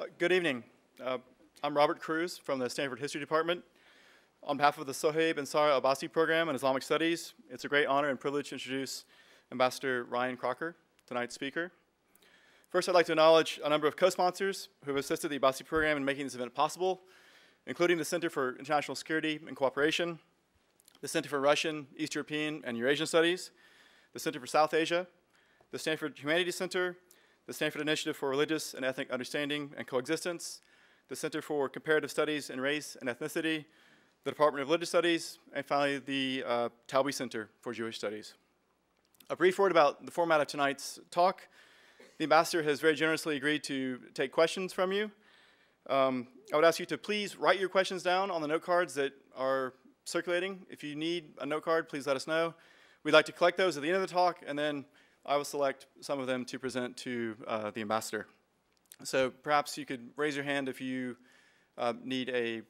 Good evening. I'm Robert Cruz from the Stanford History Department. On behalf of the Sohaib and Sarah Abbasi program in Islamic Studies, it's a great honor and privilege to introduce Ambassador Ryan Crocker, tonight's speaker. First, I'd like to acknowledge a number of co-sponsors who have assisted the Abbasi program in making this event possible, including the Center for International Security and Cooperation, the Center for Russian, East European, and Eurasian Studies, the Center for South Asia, the Stanford Humanities Center, the Stanford Initiative for Religious and Ethnic Understanding and Coexistence, the Center for Comparative Studies in Race and Ethnicity, the Department of Religious Studies, and finally the Taubes Center for Jewish Studies. A brief word about the format of tonight's talk. The ambassador has very generously agreed to take questions from you. I would ask you to please write your questions down on the note cards that are circulating. If you need a note card, please let us know. We'd like to collect those at the end of the talk, and then I will select some of them to present to the ambassador. So perhaps you could raise your hand if you need a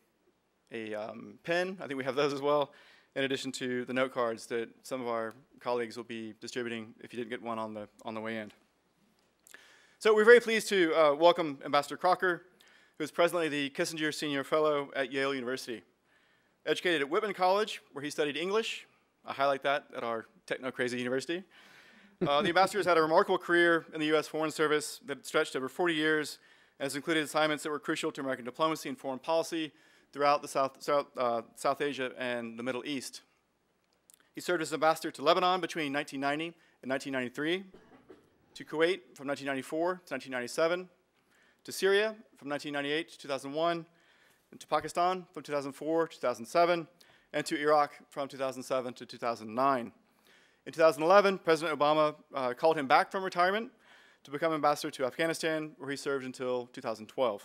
pen. I think we have those as well, in addition to the note cards that some of our colleagues will be distributing if you didn't get one on the way in. So we're very pleased to welcome Ambassador Crocker, who is presently the Kissinger Senior Fellow at Yale University. Educated at Whitman College, where he studied English. I highlight that at our techno-crazy university. The ambassador has had a remarkable career in the U.S. Foreign Service that stretched over 40 years and has included assignments that were crucial to American diplomacy and foreign policy throughout the South Asia and the Middle East. He served as ambassador to Lebanon between 1990 and 1993, to Kuwait from 1994 to 1997, to Syria from 1998 to 2001, and to Pakistan from 2004 to 2007, and to Iraq from 2007 to 2009. In 2011, President Obama called him back from retirement to become ambassador to Afghanistan, where he served until 2012.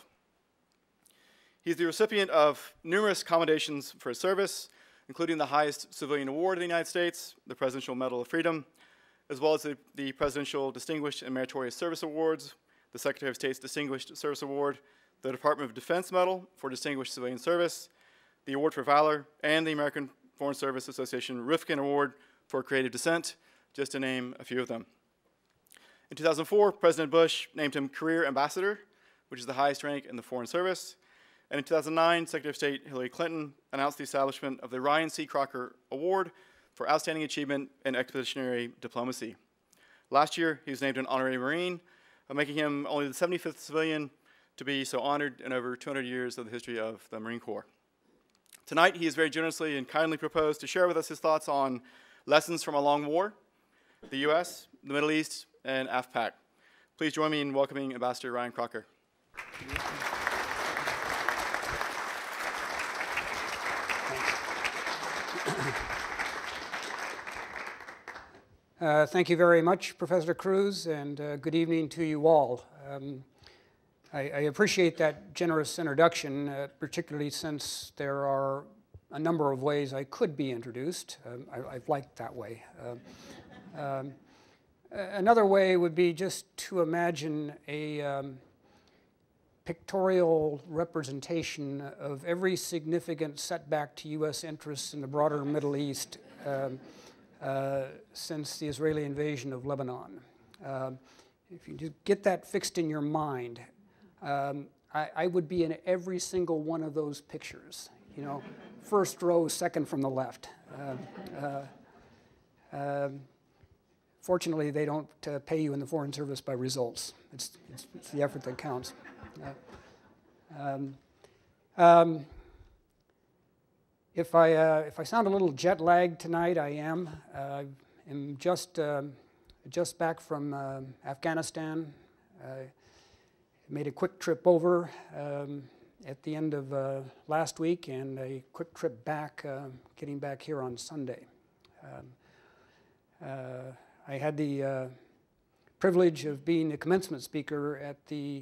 He's the recipient of numerous commendations for his service, including the highest civilian award in the United States, the Presidential Medal of Freedom, as well as the Presidential Distinguished and Meritorious Service Awards, the Secretary of State's Distinguished Service Award, the Department of Defense Medal for Distinguished Civilian Service, the Award for Valor, and the American Foreign Service Association Rifkin Award for Creative Dissent, just to name a few of them. In 2004, President Bush named him Career Ambassador, which is the highest rank in the Foreign Service. And in 2009, Secretary of State Hillary Clinton announced the establishment of the Ryan C. Crocker Award for Outstanding Achievement in Expeditionary Diplomacy. Last year, he was named an Honorary Marine, making him only the 75th civilian to be so honored in over 200 years of the history of the Marine Corps. Tonight, he has very generously and kindly proposed to share with us his thoughts on lessons from a long war, the U.S., the Middle East, and Af-Pak. Please join me in welcoming Ambassador Ryan Crocker. Thank you very much, Professor Cruz, and good evening to you all. I appreciate that generous introduction, particularly since there are a number of ways I could be introduced. I've liked that way. Another way would be just to imagine a pictorial representation of every significant setback to U.S. interests in the broader Middle East since the Israeli invasion of Lebanon. If you just get that fixed in your mind, I would be in every single one of those pictures. You know, first row, second from the left. Fortunately, they don't pay you in the Foreign Service by results. It's the effort that counts. If I sound a little jet lagged tonight, I am. I'm just back from Afghanistan. I made a quick trip over at the end of last week and a quick trip back, getting back here on Sunday. I had the privilege of being the commencement speaker at the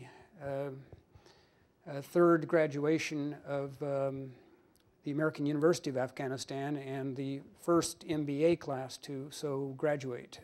third graduation of the American University of Afghanistan and the first MBA class to so graduate.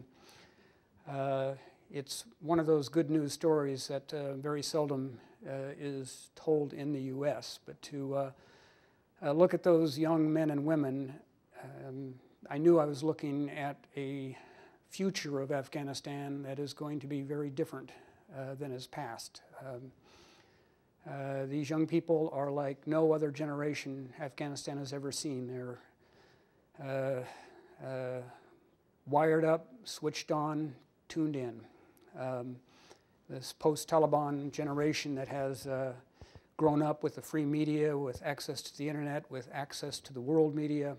It's one of those good news stories that very seldom is told in the U.S., but to look at those young men and women, I knew I was looking at a future of Afghanistan that is going to be very different than its past. These young people are like no other generation Afghanistan has ever seen. They're wired up, switched on, tuned in. This post-Taliban generation that has grown up with the free media, with access to the internet, with access to the world media,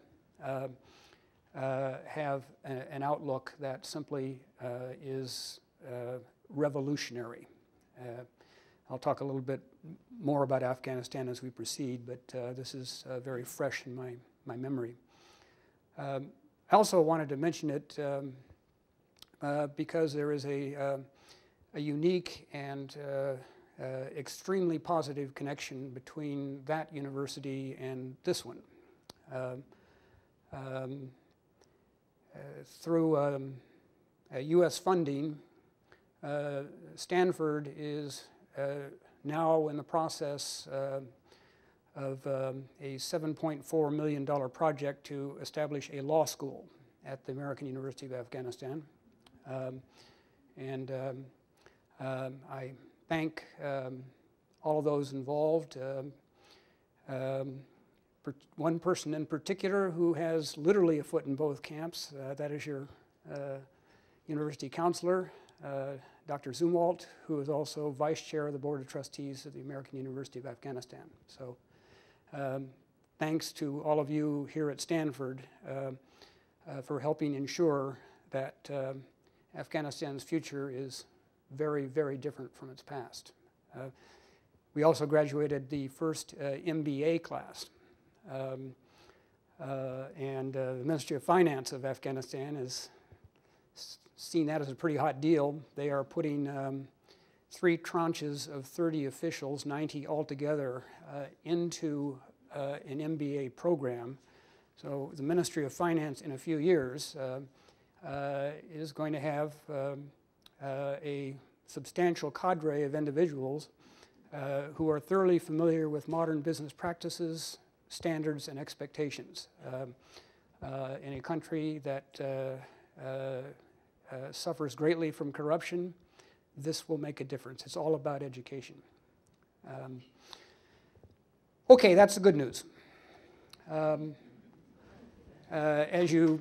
have an outlook that simply is revolutionary. I'll talk a little bit more about Afghanistan as we proceed, but this is very fresh in my memory. I also wanted to mention it because there is a unique and extremely positive connection between that university and this one. Through U.S. funding, Stanford is now in the process of a $7.4 million project to establish a law school at the American University of Afghanistan. I thank all of those involved. One person in particular who has literally a foot in both camps, that is your university counselor, Dr. Zumwalt, who is also vice chair of the Board of Trustees of the American University of Afghanistan. So thanks to all of you here at Stanford for helping ensure that Afghanistan's future is very, very different from its past. We also graduated the first MBA class. The Ministry of Finance of Afghanistan has seen that as a pretty hot deal. They are putting 3 tranches of 30 officials, 90 altogether, into an MBA program. So the Ministry of Finance in a few years is going to have a substantial cadre of individuals who are thoroughly familiar with modern business practices, standards, and expectations. In a country that suffers greatly from corruption, this will make a difference. It's all about education. Okay, that's the good news. As you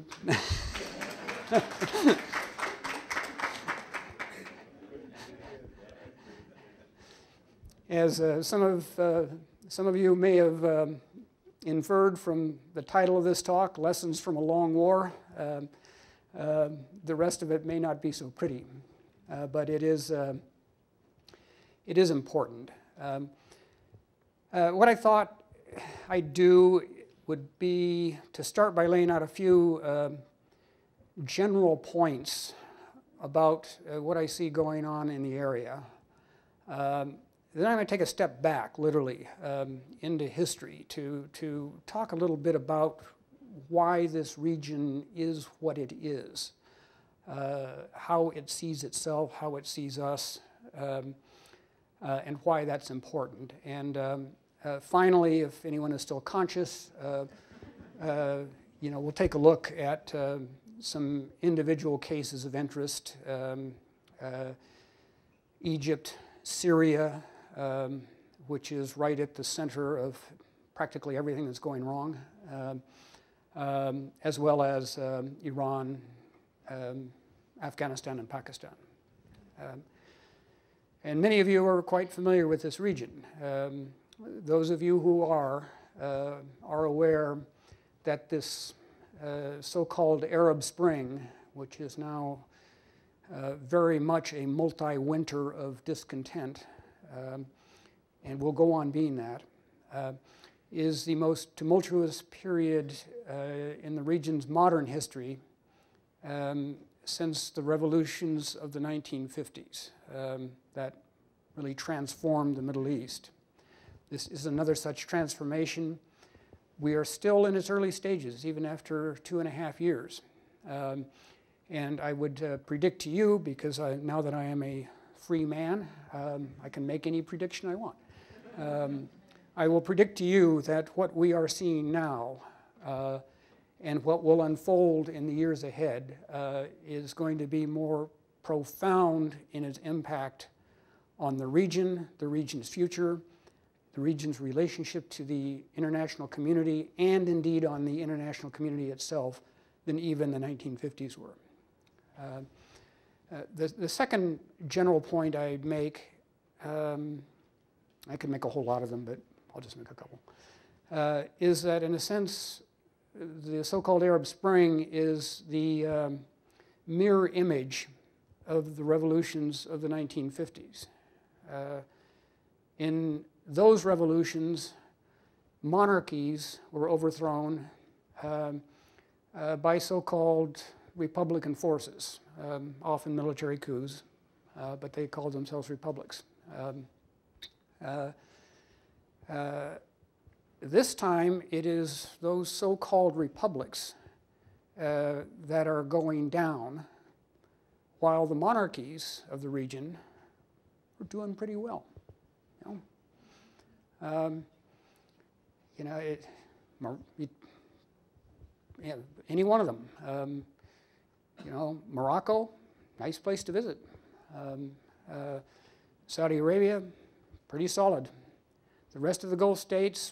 as some of you may have inferred from the title of this talk, Lessons from a Long War, the rest of it may not be so pretty, but it is important. What I thought I'd do would be to start by laying out a few general points about what I see going on in the area. Then I'm going to take a step back, literally, into history to talk a little bit about why this region is what it is, how it sees itself, how it sees us, and why that's important. And finally, if anyone is still conscious, we'll take a look at some individual cases of interest, Egypt, Syria, which is right at the center of practically everything that's going wrong, as well as Iran, Afghanistan, and Pakistan. And many of you are quite familiar with this region. Those of you who are aware that this so-called Arab Spring, which is now very much a multi-winter of discontent, and will go on being that, is the most tumultuous period in the region's modern history since the revolutions of the 1950s that really transformed the Middle East. This is another such transformation. We are still in its early stages, even after 2.5 years. And I would predict to you, because now that I am a free man, I can make any prediction I want. I will predict to you that what we are seeing now and what will unfold in the years ahead is going to be more profound in its impact on the region's future, the region's relationship to the international community and indeed on the international community itself than even the 1950s were. The second general point I'd make, I could make a whole lot of them, but I'll just make a couple, is that in a sense, the so-called Arab Spring is the mirror image of the revolutions of the 1950s. In those revolutions, monarchies were overthrown by so-called Republican forces, often military coups, but they called themselves republics. This time, it is those so-called republics that are going down, while the monarchies of the region are doing pretty well. Any one of them. Morocco, nice place to visit. Saudi Arabia, pretty solid. The rest of the Gulf states,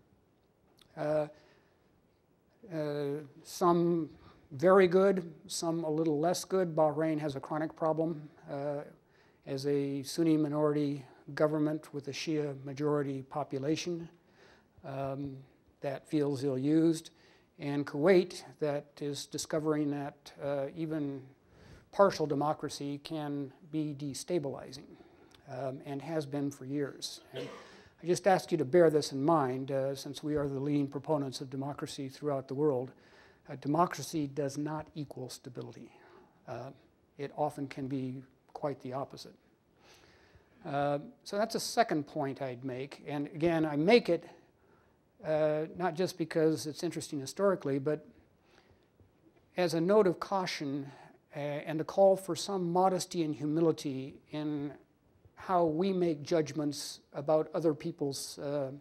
some very good, some a little less good. Bahrain has a chronic problem as a Sunni minority government with a Shia majority population that feels ill-used. And Kuwait, that is discovering that even partial democracy can be destabilizing and has been for years. And I just ask you to bear this in mind, since we are the leading proponents of democracy throughout the world. Democracy does not equal stability. It often can be quite the opposite. So that's a second point I'd make. And again, I make it not just because it's interesting historically, but as a note of caution and a call for some modesty and humility in how we make judgments about other people's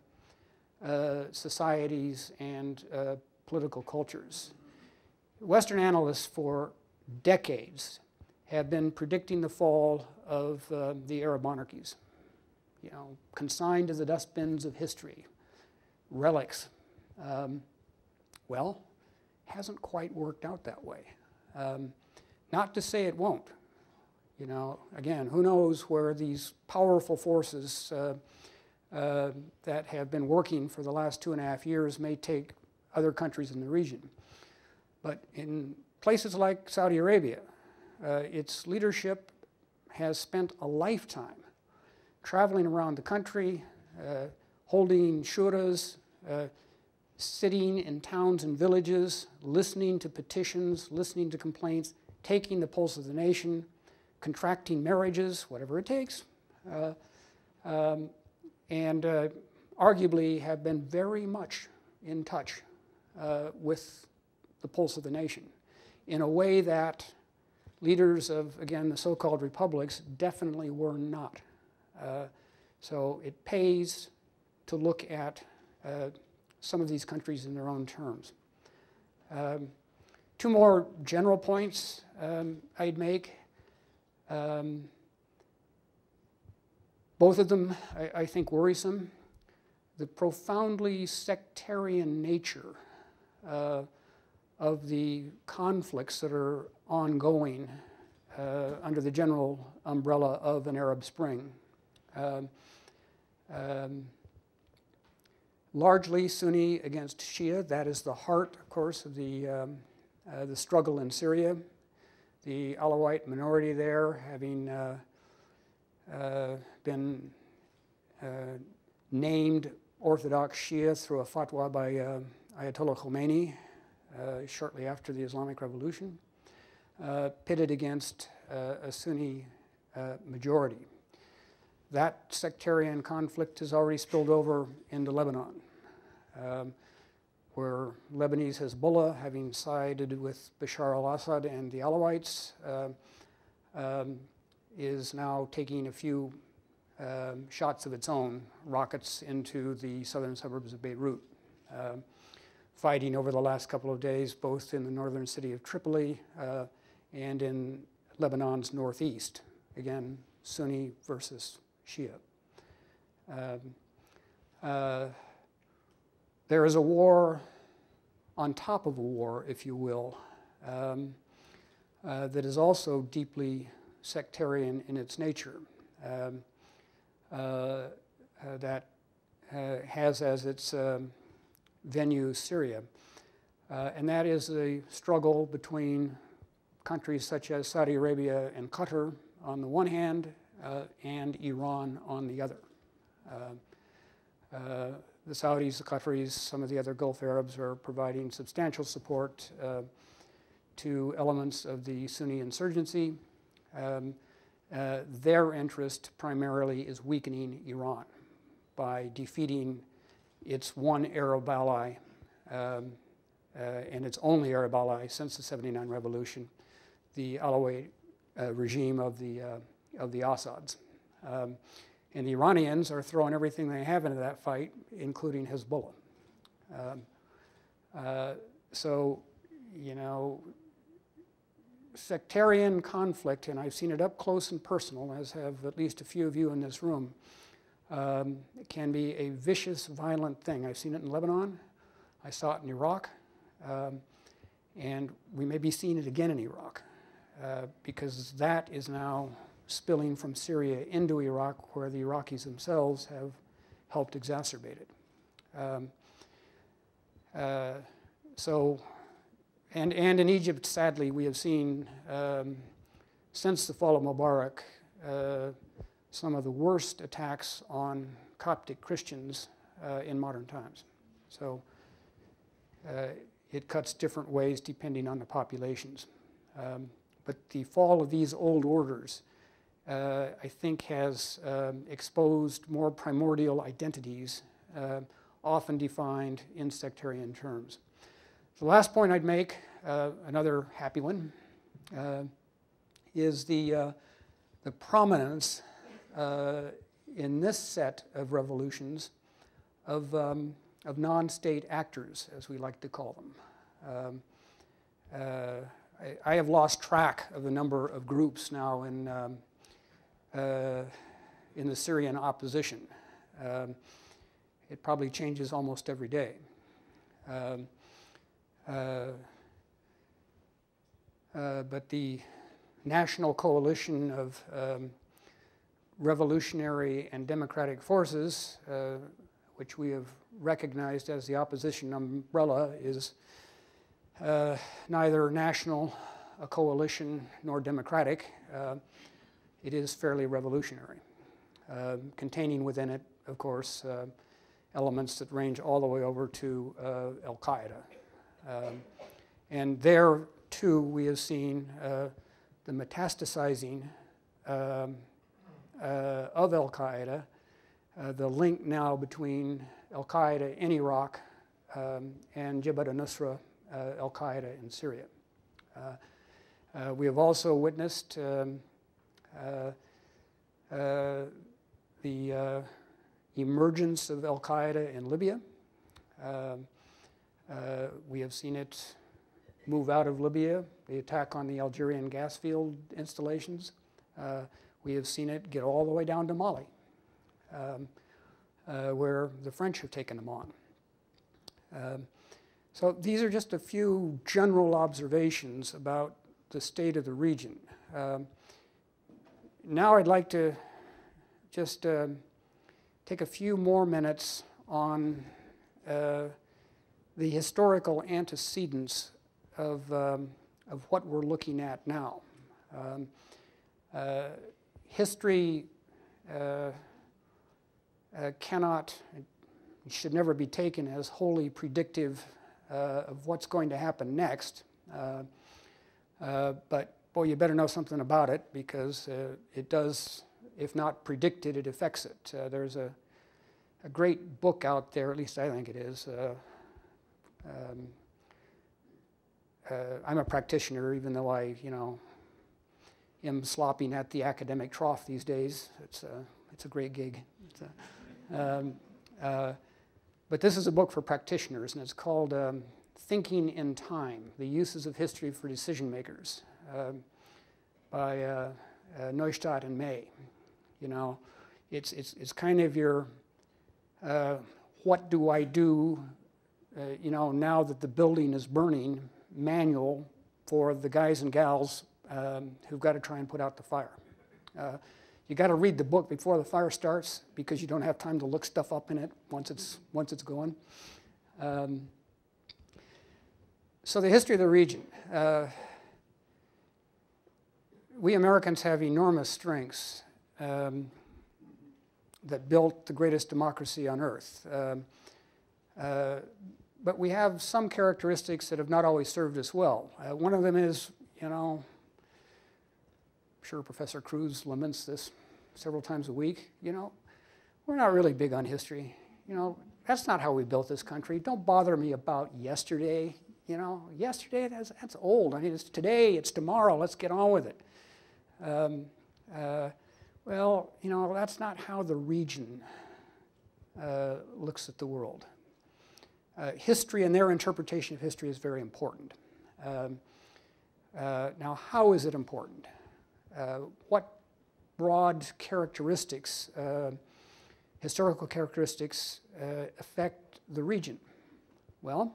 societies and political cultures. Western analysts for decades have been predicting the fall of the Arab monarchies, consigned to the dustbins of history, relics. Well, hasn't quite worked out that way. Not to say it won't. Again, who knows where these powerful forces that have been working for the last 2.5 years may take other countries in the region. But in places like Saudi Arabia, its leadership has spent a lifetime traveling around the country, holding shuras, sitting in towns and villages, listening to petitions, listening to complaints, taking the pulse of the nation, contracting marriages, whatever it takes, and arguably have been very much in touch with the pulse of the nation in a way that leaders of, again, the so-called republics definitely were not. So it pays to look at some of these countries in their own terms. Two more general points I'd make. Both of them, I think, worrisome. The profoundly sectarian nature of the conflicts that are ongoing under the general umbrella of an Arab Spring. Largely Sunni against Shia. That is the heart, of course, of the struggle in Syria. The Alawite minority there having been named Orthodox Shia through a fatwa by Ayatollah Khomeini shortly after the Islamic Revolution, pitted against a Sunni majority. That sectarian conflict has already spilled over into Lebanon, where Lebanese Hezbollah, having sided with Bashar al-Assad and the Alawites, is now taking a few shots of its own, rockets into the southern suburbs of Beirut, fighting over the last couple of days both in the northern city of Tripoli and in Lebanon's northeast. Again, Sunni versus Shia. there is a war on top of a war, if you will, that is also deeply sectarian in its nature, that has as its venue Syria. And that is the struggle between countries such as Saudi Arabia and Qatar on the one hand, and Iran on the other. The Saudis, the Qataris, some of the other Gulf Arabs are providing substantial support to elements of the Sunni insurgency. Their interest primarily is weakening Iran by defeating its one Arab ally and its only Arab ally since the '79 revolution, the Alawite regime of the Assads. And the Iranians are throwing everything they have into that fight, including Hezbollah. So, you know, sectarian conflict, and I've seen it up close and personal, as have at least a few of you in this room, can be a vicious, violent thing. I've seen it in Lebanon. I saw it in Iraq. And we may be seeing it again in Iraq, because that is now spilling from Syria into Iraq, where the Iraqis themselves have helped exacerbate it. And in Egypt, sadly, we have seen, since the fall of Mubarak, some of the worst attacks on Coptic Christians in modern times. So it cuts different ways depending on the populations. But the fall of these old orders, I think, has exposed more primordial identities, often defined in sectarian terms. The last point I'd make, another happy one, is the prominence in this set of revolutions of non-state actors, as we like to call them. I have lost track of the number of groups now in the Syrian opposition. It probably changes almost every day. But the National Coalition of Revolutionary and Democratic Forces, which we have recognized as the opposition umbrella, is neither national, a coalition, nor democratic. It is fairly revolutionary, containing within it, of course, elements that range all the way over to Al-Qaeda. And there, too, we have seen the metastasizing of Al-Qaeda, the link now between Al-Qaeda in Iraq and Jabhat al-Nusra, Al-Qaeda in Syria. We have also witnessed the emergence of Al-Qaeda in Libya. We have seen it move out of Libya, the attack on the Algerian gas field installations. We have seen it get all the way down to Mali, where the French have taken them on. So these are just a few general observations about the state of the region. Now I'd like to just take a few more minutes on the historical antecedents of what we're looking at now. History cannot, it should never be taken as wholly predictive of what's going to happen next. But boy, you better know something about it, because it does, if not predict it, it affects it. There's a great book out there, at least I think it is. I'm a practitioner, even though I, am slopping at the academic trough these days. It's a great gig. But this is a book for practitioners, and it's called Thinking in Time: The Uses of History for Decision Makers, by Neustadt and May. It's kind of your what do I do, you know, now that the building is burning, manual for the guys and gals who've got to try and put out the fire. You got to read the book before the fire starts because you don't have time to look stuff up in it once it's going. So the history of the region. We Americans have enormous strengths that built the greatest democracy on earth. But we have some characteristics that have not always served us well. One of them is, you know, I'm sure Professor Cruz laments this several times a week, you know, we're not really big on history. You know, that's not how we built this country. Don't bother me about yesterday. You know, yesterday, that's old. I mean, it's today, it's tomorrow, let's get on with it. Well, you know, that's not how the region looks at the world. History and their interpretation of history is very important. Now, how is it important? What broad characteristics, historical characteristics, affect the region? Well,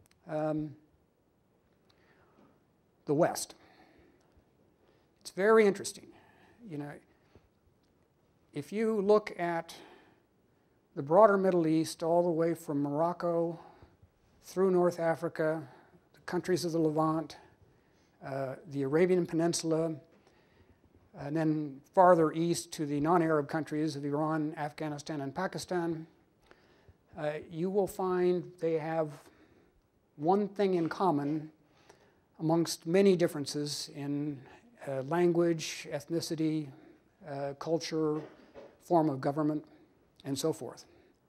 the West. It's very interesting. You know, if you look at the broader Middle East, all the way from Morocco through North Africa, the countries of the Levant, the Arabian Peninsula, and then farther east to the non-Arab countries of Iran, Afghanistan, and Pakistan, you will find they have one thing in common amongst many differences in language, ethnicity, culture, form of government, and so forth.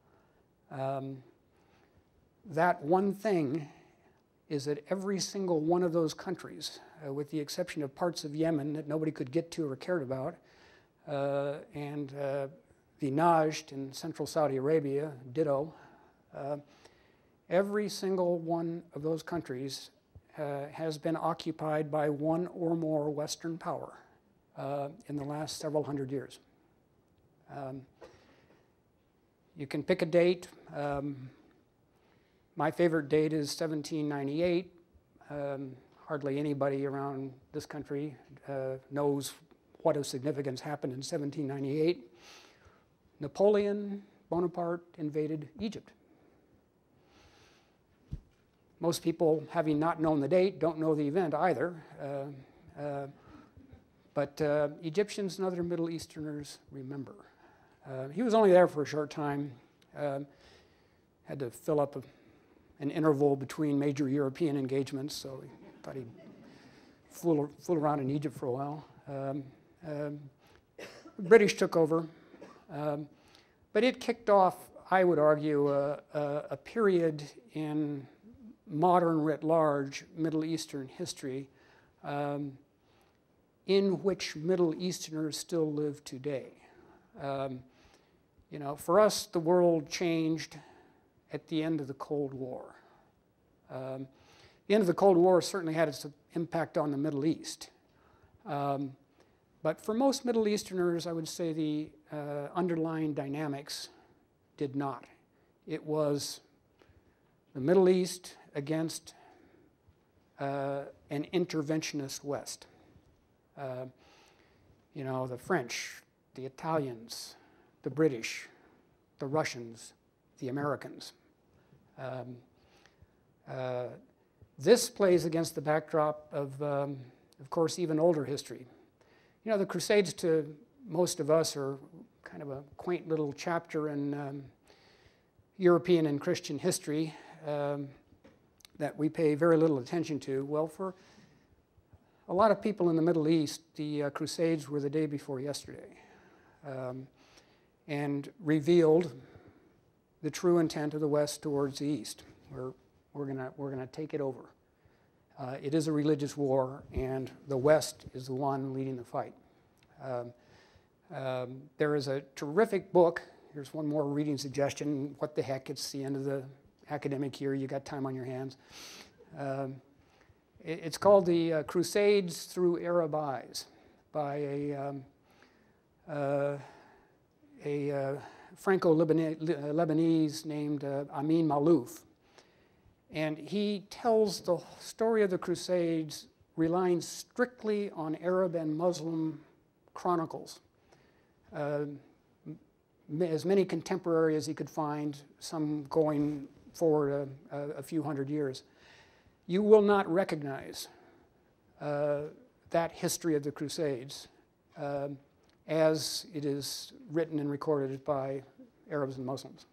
That one thing is that every single one of those countries, with the exception of parts of Yemen that nobody could get to or cared about, and the Najd in central Saudi Arabia, ditto, every single one of those countries has been occupied by one or more Western power in the last several hundred years. You can pick a date. My favorite date is 1798. Hardly anybody around this country knows what of significance happened in 1798. Napoleon Bonaparte invaded Egypt. Most people, having not known the date, don't know the event either. But Egyptians and other Middle Easterners remember. He was only there for a short time. Had to fill up an interval between major European engagements, so he thought he'd fool around in Egypt for a while. The British took over, but it kicked off, I would argue, a period in modern writ large Middle Eastern history in which Middle Easterners still live today. You know, for us, the world changed at the end of the Cold War. The end of the Cold War certainly had its impact on the Middle East. But for most Middle Easterners, I would say the underlying dynamics did not. It was the Middle East against an interventionist West. You know, the French, the Italians, the British, the Russians, the Americans. This plays against the backdrop of course, even older history. You know, the Crusades to most of us are kind of a quaint little chapter in European and Christian history that we pay very little attention to. Well, for a lot of people in the Middle East, the Crusades were the day before yesterday and revealed the true intent of the West towards the East. We're gonna take it over. It is a religious war, and the West is the one leading the fight. There is a terrific book. Here's one more reading suggestion. What the heck, it's the end of the academic year. You got time on your hands. It's called The Crusades Through Arab Eyes by a Franco-Lebanese named Amin Malouf. And he tells the story of the Crusades relying strictly on Arab and Muslim chronicles. As many contemporary as he could find, some going forward a few hundred years. You will not recognize that history of the Crusades as it is written and recorded by Arabs and Muslims.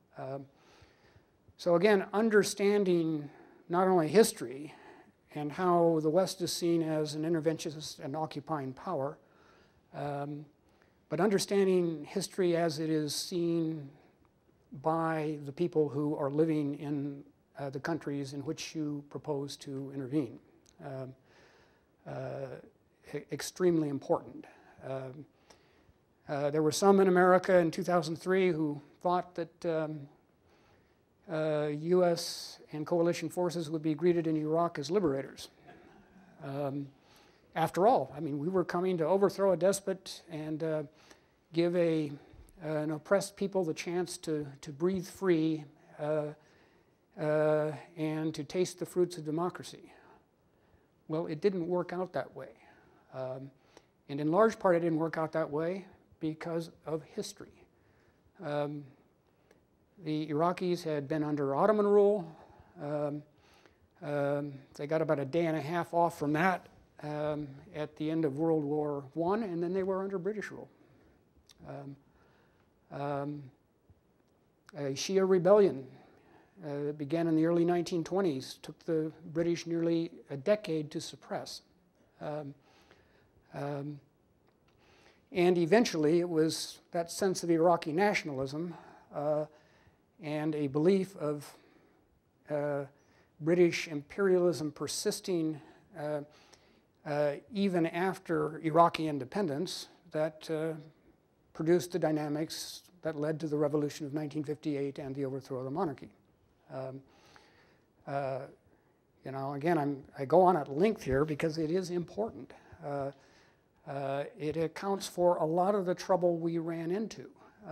So again, understanding not only history and how the West is seen as an interventionist and occupying power, but understanding history as it is seen by the people who are living in the countries in which you propose to intervene. Extremely important. There were some in America in 2003 who thought that U.S. and coalition forces would be greeted in Iraq as liberators. After all, I mean, we were coming to overthrow a despot and give an oppressed people the chance to breathe free and to taste the fruits of democracy. Well, it didn't work out that way. And in large part, it didn't work out that way because of history. The Iraqis had been under Ottoman rule. They got about a day and a half off from that at the end of World War I, and then they were under British rule. A Shia rebellion that began in the early 1920s took the British nearly a decade to suppress. And eventually it was that sense of Iraqi nationalism and a belief of British imperialism persisting even after Iraqi independence that produced the dynamics that led to the revolution of 1958 and the overthrow of the monarchy. You know, again, I go on at length here because it is important. It accounts for a lot of the trouble we ran into.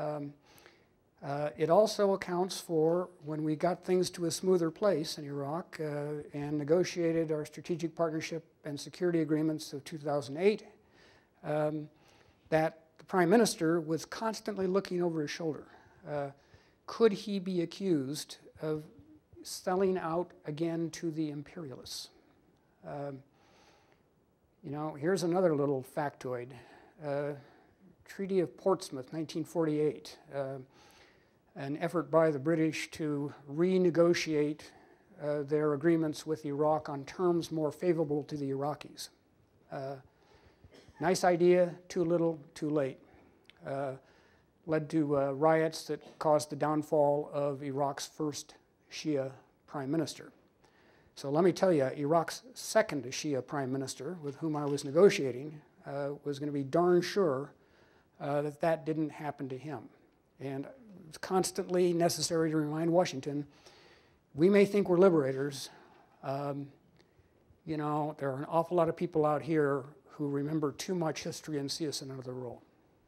It also accounts for when we got things to a smoother place in Iraq and negotiated our strategic partnership and security agreements of 2008, that the Prime Minister was constantly looking over his shoulder. Could he be accused of selling out again to the imperialists? You know, here's another little factoid. Treaty of Portsmouth, 1948. An effort by the British to renegotiate their agreements with Iraq on terms more favorable to the Iraqis. Nice idea, too little, too late. Led to riots that caused the downfall of Iraq's first Shia prime minister. So let me tell you, Iraq's second Shia prime minister, with whom I was negotiating, was going to be darn sure that that didn't happen to him. And it's constantly necessary to remind Washington, we may think we're liberators. You know, there are an awful lot of people out here who remember too much history and see us in another role.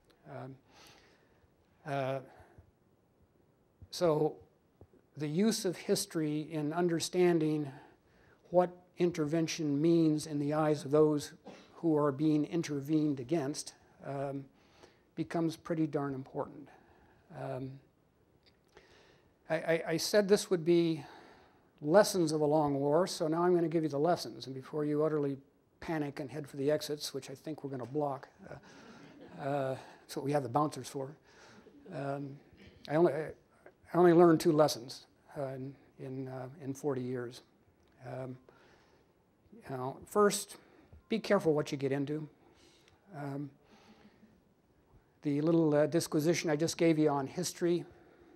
So the use of history in understanding what intervention means in the eyes of those who are being intervened against becomes pretty darn important. I said this would be lessons of a long war, so now I'm going to give you the lessons. And before you utterly panic and head for the exits, which I think we're going to block, that's what we have the bouncers for. I only learned 2 lessons in 40 years. You know, first, be careful what you get into. The little disquisition I just gave you on history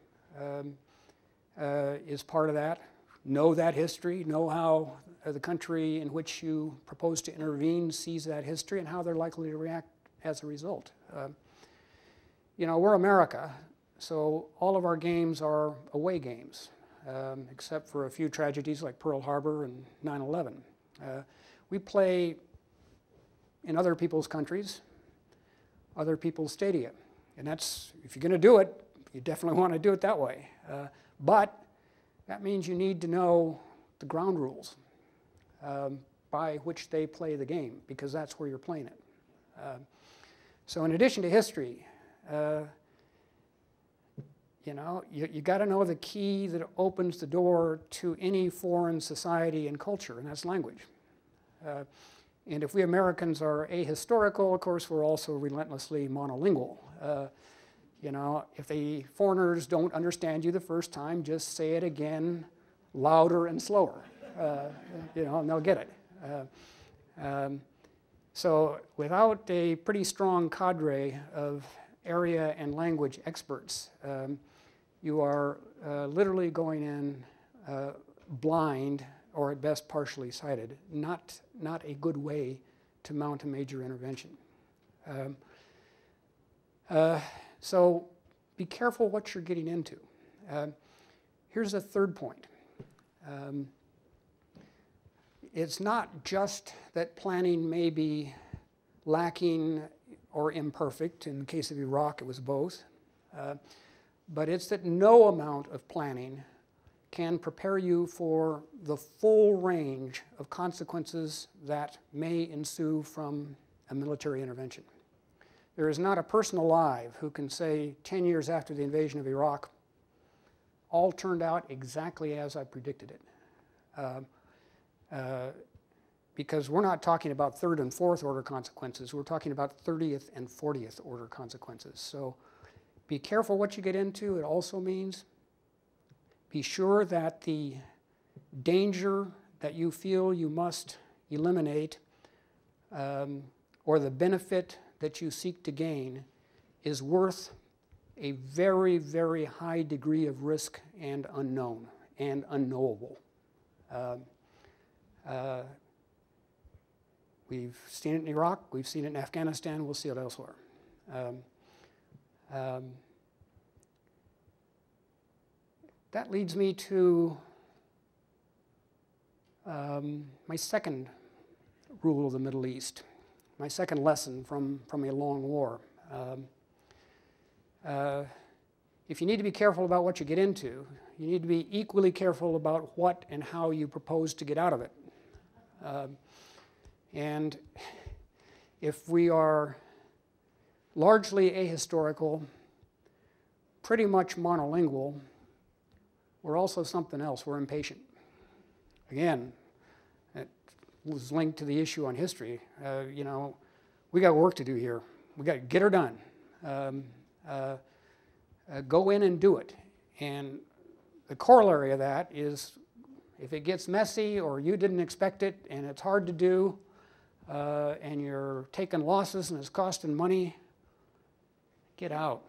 is part of that. Know that history, know how the country in which you propose to intervene sees that history and how they're likely to react as a result. You know, we're America, so all of our games are away games, except for a few tragedies like Pearl Harbor and 9/11. We play in other people's countries, other people's stadia. And that's, if you're going to do it, you definitely want to do it that way. But that means you need to know the ground rules by which they play the game, because that's where you're playing it. So in addition to history, you know, you got to know the key that opens the door to any foreign society and culture, and that's language. And if we Americans are ahistorical, of course, we're also relentlessly monolingual. You know, if the foreigners don't understand you the first time, just say it again, louder and slower. You know, and they'll get it. So without a pretty strong cadre of area and language experts, you are literally going in blind, or at best partially sighted. Not a good way to mount a major intervention. So be careful what you're getting into. Here's a third point. It's not just that planning may be lacking or imperfect. In the case of Iraq, it was both. But it's that no amount of planning can prepare you for the full range of consequences that may ensue from a military intervention. There is not a person alive who can say 10 years after the invasion of Iraq, all turned out exactly as I predicted it. Because we're not talking about third and fourth order consequences, we're talking about 30th and 40th order consequences. So be careful what you get into. It also means be sure that the danger that you feel you must eliminate or the benefit that you seek to gain is worth a very, very high degree of risk and unknown and unknowable. We've seen it in Iraq, we've seen it in Afghanistan, we'll see it elsewhere. That leads me to my second rule of the Middle East, my second lesson from a long war. If you need to be careful about what you get into, you need to be equally careful about what and how you propose to get out of it. And if we are largely ahistorical, pretty much monolingual, we're also something else. We're impatient. Again, it was linked to the issue on history. You know, we got work to do here. We got to get her done. Go in and do it. And the corollary of that is if it gets messy or you didn't expect it and it's hard to do and you're taking losses and it's costing money, get out.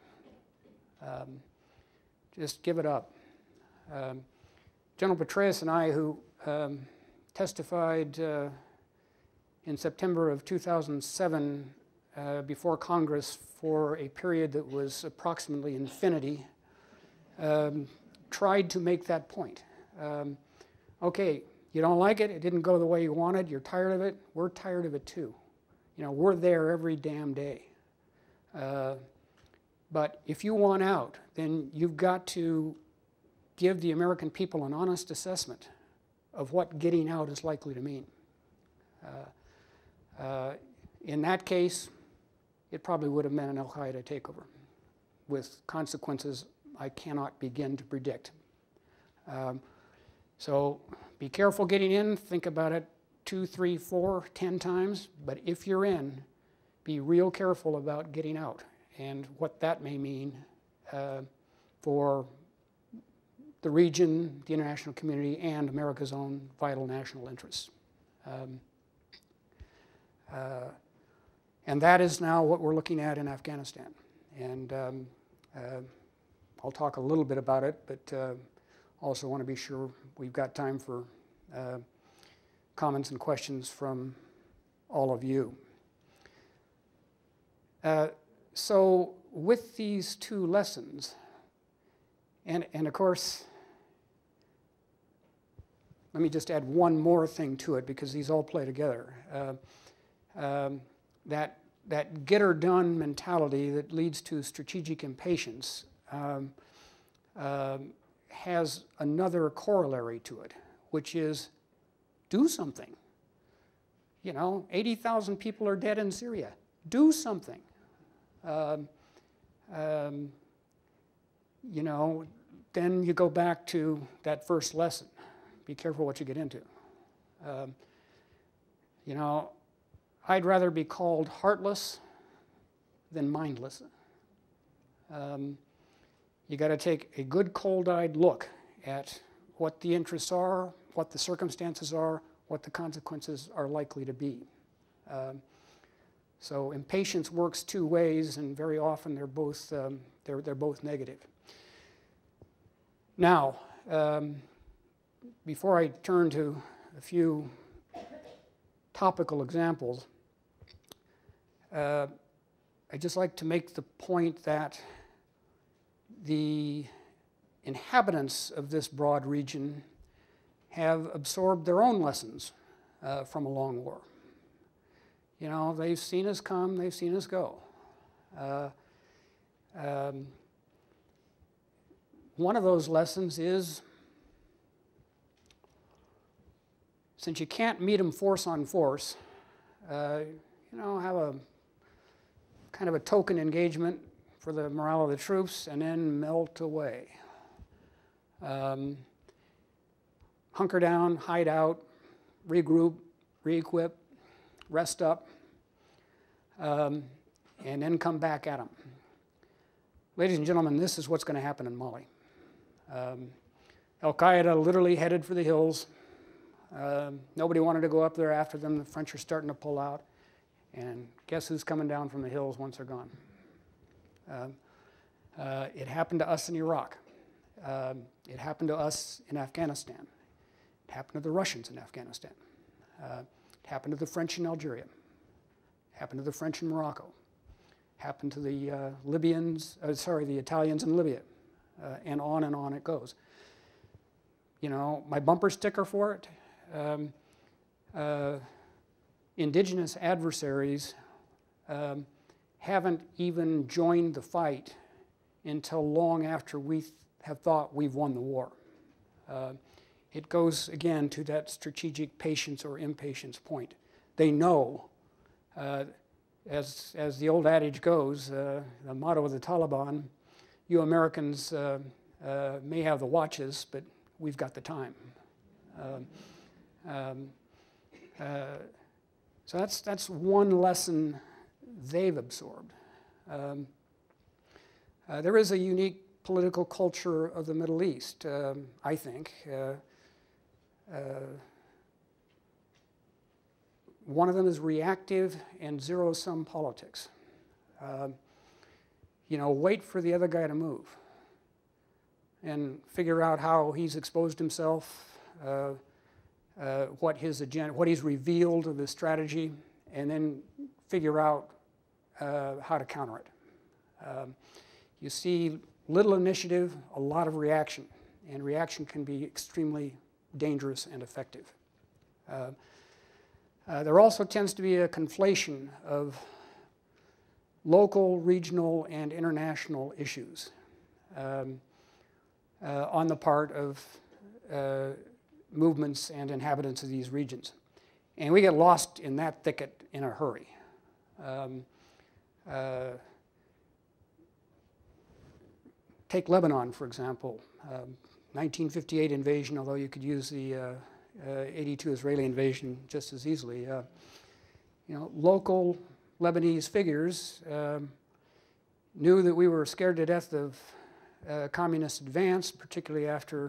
Just give it up. General Petraeus and I, who testified in September of 2007 before Congress for a period that was approximately infinity, tried to make that point. Okay, you don't like it, it didn't go the way you wanted, you're tired of it, we're tired of it too. You know, we're there every damn day. But if you want out, then you've got to give the American people an honest assessment of what getting out is likely to mean. In that case, it probably would have meant an al-Qaeda takeover with consequences I cannot begin to predict. So be careful getting in, think about it 2, 3, 4, 10 times, but if you're in, be real careful about getting out and what that may mean for the region, the international community, and America's own vital national interests. And that is now what we're looking at in Afghanistan. And I'll talk a little bit about it, but also want to be sure we've got time for comments and questions from all of you. So with these two lessons, and of course, let me just add one more thing to it because these all play together. That get-her-done mentality that leads to strategic impatience has another corollary to it, which is do something. You know, 80,000 people are dead in Syria. Do something. You know, then you go back to that first lesson. Be careful what you get into. You know, I'd rather be called heartless than mindless. You got to take a good cold-eyed look at what the interests are, what the circumstances are, what the consequences are likely to be. So impatience works two ways, and very often they're both negative. Now, before I turn to a few topical examples, I'd just like to make the point that the inhabitants of this broad region have absorbed their own lessons from a long war. You know, they've seen us come, they've seen us go. One of those lessons is, since you can't meet them force on force, you know, have a kind of a token engagement for the morale of the troops and then melt away. Hunker down, hide out, regroup, re-equip, rest up, and then come back at them. Ladies and gentlemen, this is what's going to happen in Mali. Al-Qaeda literally headed for the hills. Nobody wanted to go up there after them. The French are starting to pull out. And guess who's coming down from the hills once they're gone? It happened to us in Iraq. It happened to us in Afghanistan. It happened to the Russians in Afghanistan. It happened to the French in Algeria. It happened to the French in Morocco. It happened to the the Italians in Libya. And on it goes. You know, my bumper sticker for it, indigenous adversaries haven't even joined the fight until long after we have thought we've won the war. It goes, again, to that strategic patience or impatience point. They know, as the old adage goes, the motto of the Taliban, you Americans may have the watches, but we've got the time. So that's one lesson they've absorbed. There is a unique political culture of the Middle East, I think. One of them is reactive and zero-sum politics. You know, wait for the other guy to move and figure out how he's exposed himself, what his agenda, what he's revealed of his strategy, and then figure out how to counter it. You see little initiative, a lot of reaction, and reaction can be extremely dangerous and effective. There also tends to be a conflation of local, regional, and international issues on the part of movements and inhabitants of these regions. And we get lost in that thicket in a hurry. Take Lebanon, for example. 1958 invasion, although you could use the 82 Israeli invasion just as easily. You know, local Lebanese figures knew that we were scared to death of communist advance, particularly after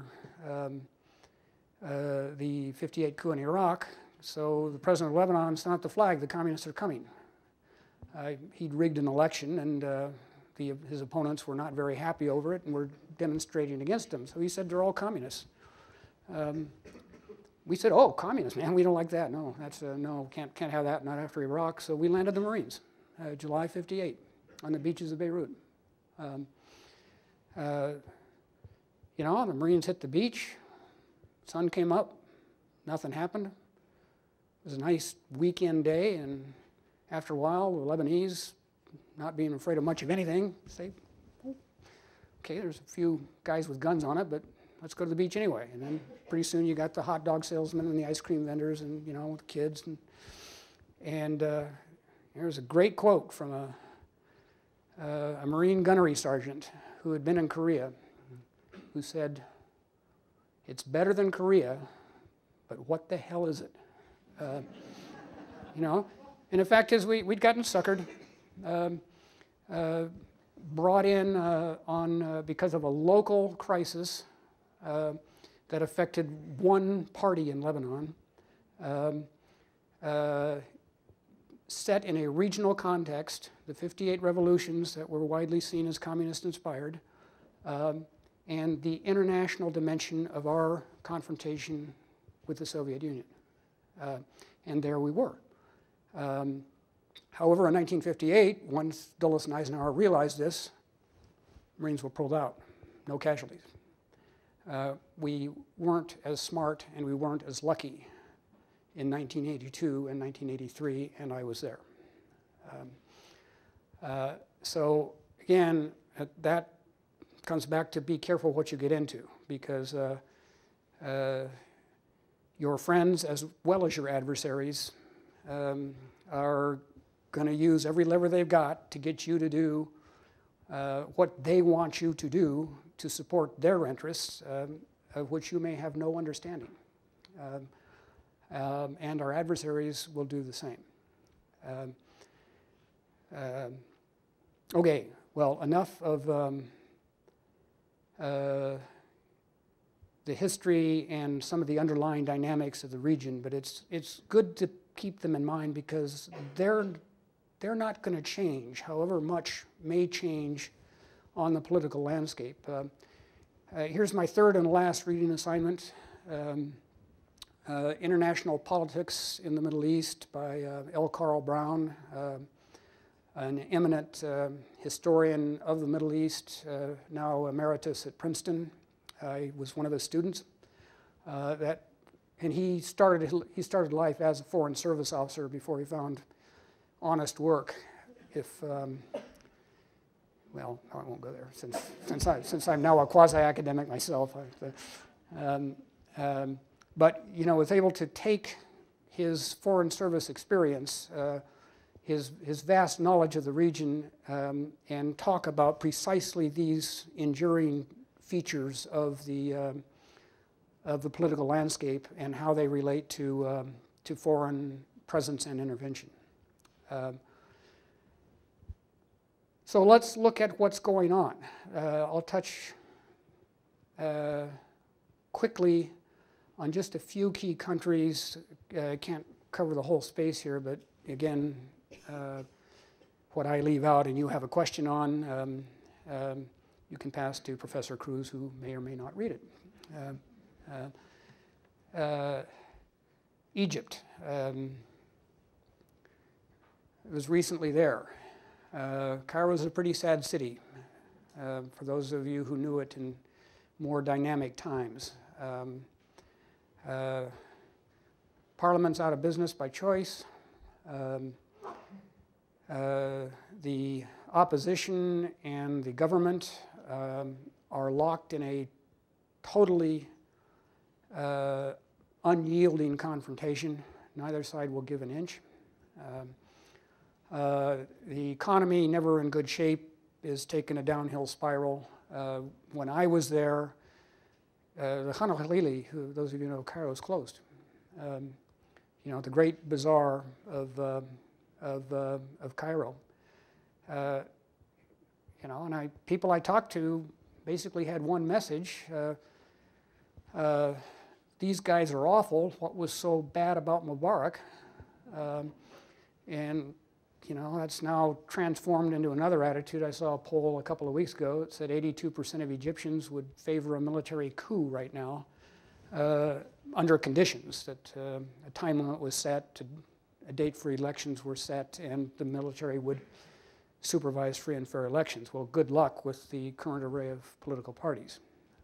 the 58 coup in Iraq. So the president of Lebanon sent out the flag, the communists are coming. He'd rigged an election, and his opponents were not very happy over it and were demonstrating against him. So he said, they're all communists. We said, oh, communists, man, we don't like that. No, that's no, can't have that, not after Iraq. So we landed the Marines, July 58, on the beaches of Beirut. You know, the Marines hit the beach, sun came up, nothing happened. It was a nice weekend day, and after a while, the Lebanese, not being afraid of much of anything, say, okay, there's a few guys with guns on it, but let's go to the beach anyway. And then pretty soon you got the hot dog salesmen and the ice cream vendors and, the kids. And there's a great quote from a Marine gunnery sergeant who had been in Korea, who said, "It's better than Korea, but what the hell is it?" And the fact is we'd gotten suckered, brought in because of a local crisis that affected one party in Lebanon, set in a regional context, the 58 revolutions that were widely seen as communist-inspired, and the international dimension of our confrontation with the Soviet Union. And there we were. However, in 1958, once Dulles and Eisenhower realized this, Marines were pulled out, no casualties. We weren't as smart and we weren't as lucky in 1982 and 1983, and I was there. So again, that comes back to be careful what you get into, because your friends as well as your adversaries are going to use every lever they've got to get you to do what they want you to do to support their interests, of which you may have no understanding. And our adversaries will do the same. Okay, well, enough of the history and some of the underlying dynamics of the region, but it's good to keep them in mind, because they're not going to change, however much may change on the political landscape. Here's my third and last reading assignment. International Politics in the Middle East by L. Carl Brown, an eminent historian of the Middle East, now emeritus at Princeton. I was one of his students. And he started life as a foreign service officer before he found honest work. Well, I won't go there since I'm now a quasi-academic myself. But was able to take his foreign service experience, his vast knowledge of the region, and talk about precisely these enduring features of the political landscape and how they relate to foreign presence and intervention. So let's look at what's going on. I'll touch quickly on just a few key countries. I can't cover the whole space here, but again, what I leave out and you have a question on, you can pass to Professor Cruz, who may or may not read it. Egypt. I was recently there. Cairo is a pretty sad city, for those of you who knew it in more dynamic times. Parliament's out of business by choice. The opposition and the government are locked in a totally unyielding confrontation. Neither side will give an inch. The economy, never in good shape, is taking a downhill spiral. When I was there, the Khan al-Khalili, who those of you know, Cairo is closed. The great bazaar of Cairo. And people I talked to basically had one message. These guys are awful. What was so bad about Mubarak? And that's now transformed into another attitude. I saw a poll a couple of weeks ago that said 82% of Egyptians would favor a military coup right now, under conditions that a time limit was set, a date for elections were set, and the military would supervise free and fair elections. Well, good luck with the current array of political parties.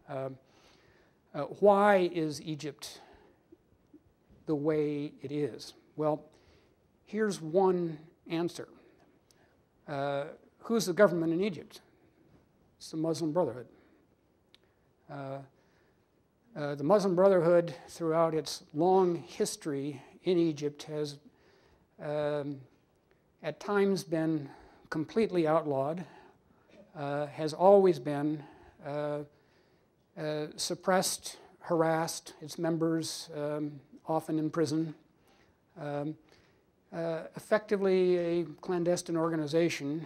Why is Egypt the way it is? Well, here's one answer. Who's the government in Egypt? It's the Muslim Brotherhood. The Muslim Brotherhood, throughout its long history in Egypt, has at times been completely outlawed, has always been suppressed, harassed, its members often in prison. Effectively a clandestine organization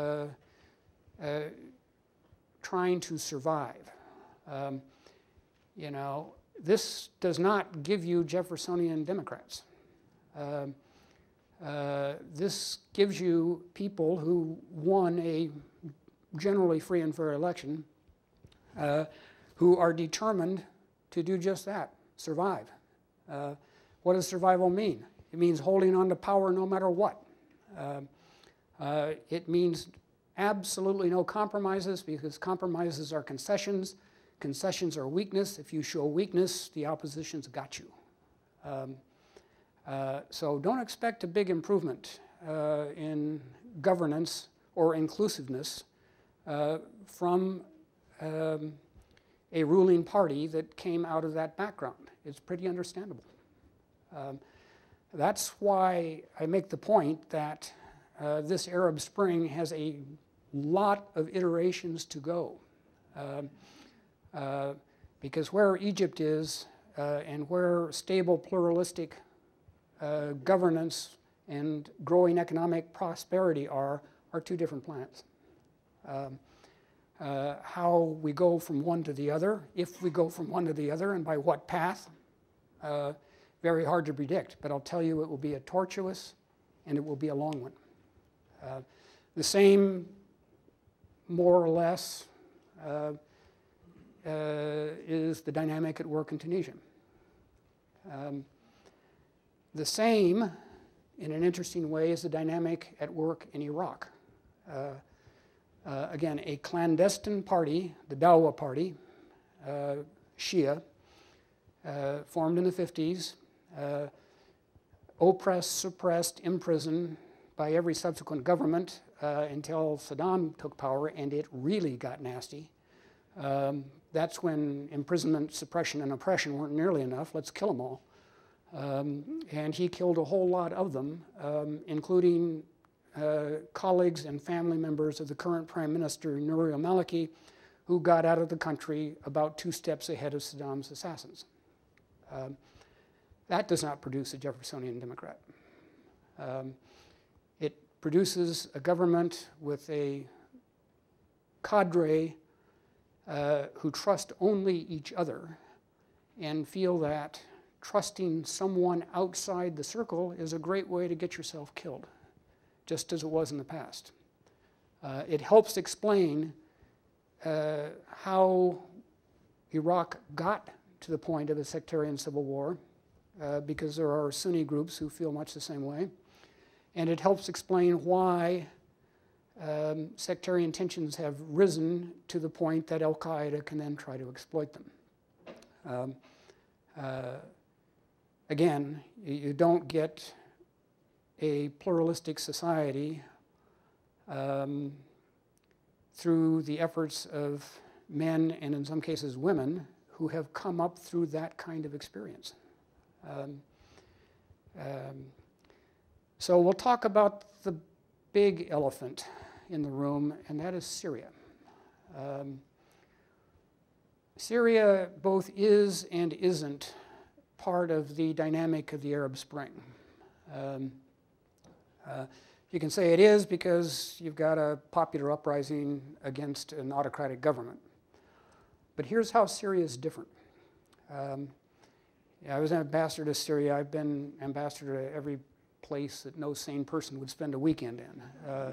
trying to survive. You know, this does not give you Jeffersonian Democrats. This gives you people who won a generally free and fair election, who are determined to do just that, survive. What does survival mean? It means holding on to power no matter what. It means absolutely no compromises, because compromises are concessions. Concessions are weakness. If you show weakness, the opposition's got you. So don't expect a big improvement in governance or inclusiveness from a ruling party that came out of that background. It's pretty understandable. That's why I make the point that this Arab Spring has a lot of iterations to go. Because where Egypt is and where stable pluralistic governance and growing economic prosperity are two different planets. How we go from one to the other, if we go from one to the other, and by what path, very hard to predict. But I'll tell you, it will be a tortuous and it will be a long one. The same, more or less, is the dynamic at work in Tunisia. The same, in an interesting way, is the dynamic at work in Iraq. Again, a clandestine party, the Dawa Party, Shia, formed in the 50s, oppressed, suppressed, imprisoned by every subsequent government until Saddam took power, and it really got nasty. That's when imprisonment, suppression, and oppression weren't nearly enough. Let's kill them all. And he killed a whole lot of them, including colleagues and family members of the current Prime Minister, Nouri al-Maliki, who got out of the country about 2 steps ahead of Saddam's assassins. That does not produce a Jeffersonian Democrat. It produces a government with a cadre who trust only each other and feel that trusting someone outside the circle is a great way to get yourself killed, just as it was in the past. It helps explain how Iraq got to the point of a sectarian civil war, because there are Sunni groups who feel much the same way. And it helps explain why sectarian tensions have risen to the point that al-Qaeda can then try to exploit them. Again, you don't get a pluralistic society through the efforts of men, and in some cases women, who have come up through that kind of experience. So we'll talk about the big elephant in the room, and that is Syria. Syria both is and isn't part of the dynamic of the Arab Spring. You can say it is because you've got a popular uprising against an autocratic government. But here's how Syria is different. I was an ambassador to Syria. I've been ambassador to every place that no sane person would spend a weekend in.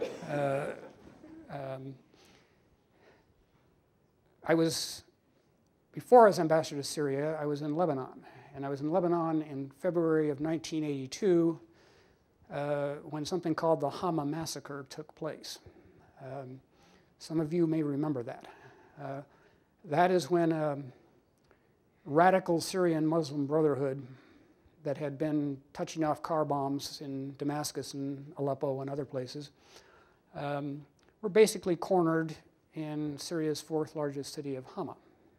Before I was ambassador to Syria, I was in Lebanon. And I was in Lebanon in February of 1982 when something called the Hama massacre took place. Some of you may remember that. That is when radical Syrian Muslim Brotherhood that had been touching off car bombs in Damascus and Aleppo and other places were basically cornered in Syria's fourth largest city of Hama.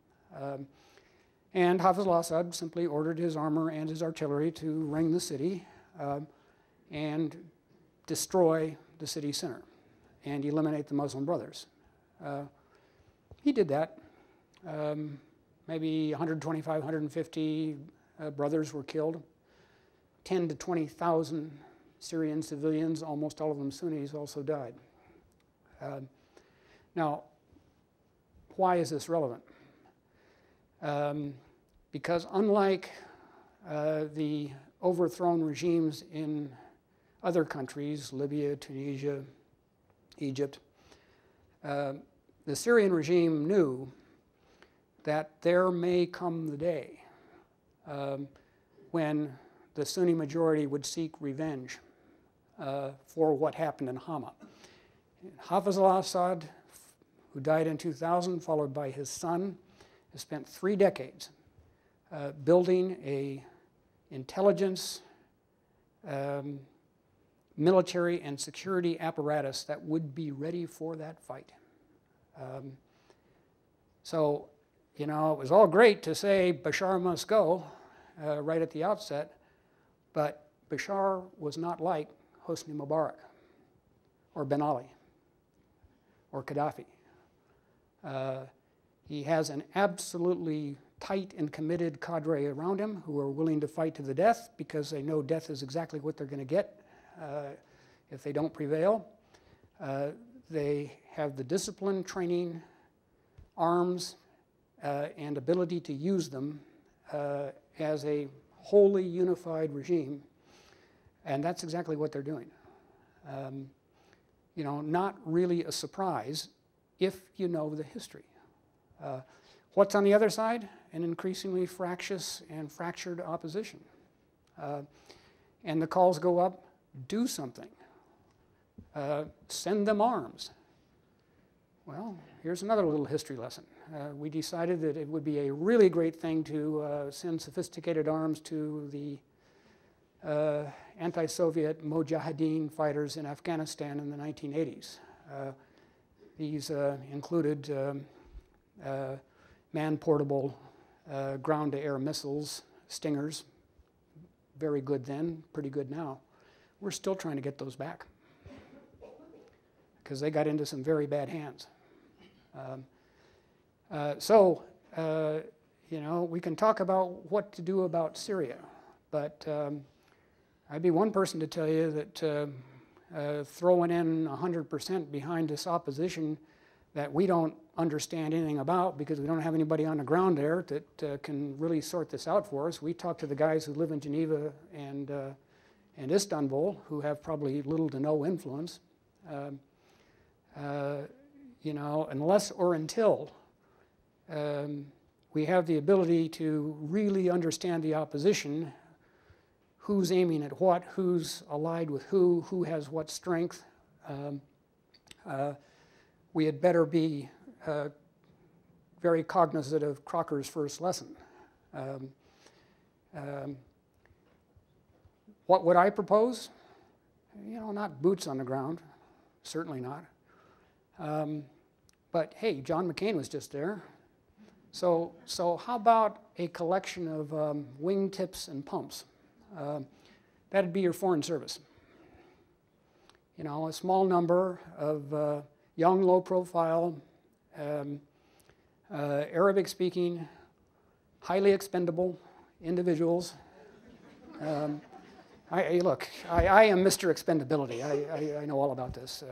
And Hafiz al-Assad simply ordered his armor and his artillery to ring the city and destroy the city center and eliminate the Muslim Brothers. He did that. Maybe 125, 150 brothers were killed. 10 to 20,000 Syrian civilians, almost all of them Sunnis, also died. Now, why is this relevant? Because unlike the overthrown regimes in other countries, Libya, Tunisia, Egypt, the Syrian regime knew that there may come the day when the Sunni majority would seek revenge for what happened in Hama. Hafiz al-Assad, who died in 2000, followed by his son, has spent 3 decades building an intelligence, military, and security apparatus that would be ready for that fight. So, you know, it was all great to say Bashar must go right at the outset, but Bashar was not like Hosni Mubarak or Ben Ali or Gaddafi. He has an absolutely tight and committed cadre around him who are willing to fight to the death because they know death is exactly what they're going to get if they don't prevail. They have the discipline, training, arms, and ability to use them as a wholly unified regime, and that's exactly what they're doing. You know, not really a surprise if you know the history. What's on the other side? An increasingly fractious and fractured opposition. And the calls go up, do something. Send them arms. Well, here's another little history lesson. We decided that it would be a really great thing to send sophisticated arms to the anti-Soviet Mujahideen fighters in Afghanistan in the 1980s. These included man-portable ground-to-air missiles, Stingers, very good then, pretty good now. We're still trying to get those back because they got into some very bad hands. You know, we can talk about what to do about Syria, but I'd be one person to tell you that throwing in 100% behind this opposition that we don't understand anything about because we don't have anybody on the ground there that can really sort this out for us. We talk to the guys who live in Geneva and Istanbul who have probably little to no influence. You know, unless or until we have the ability to really understand the opposition, who's aiming at what, who's allied with who has what strength, we had better be very cognizant of Crocker's first lesson. What would I propose? You know, not boots on the ground, certainly not. But hey, John McCain was just there. So how about a collection of wingtips and pumps? That'd be your foreign service. You know, a small number of young, low-profile, Arabic-speaking, highly expendable individuals. Look, I am Mr. Expendability. I know all about this.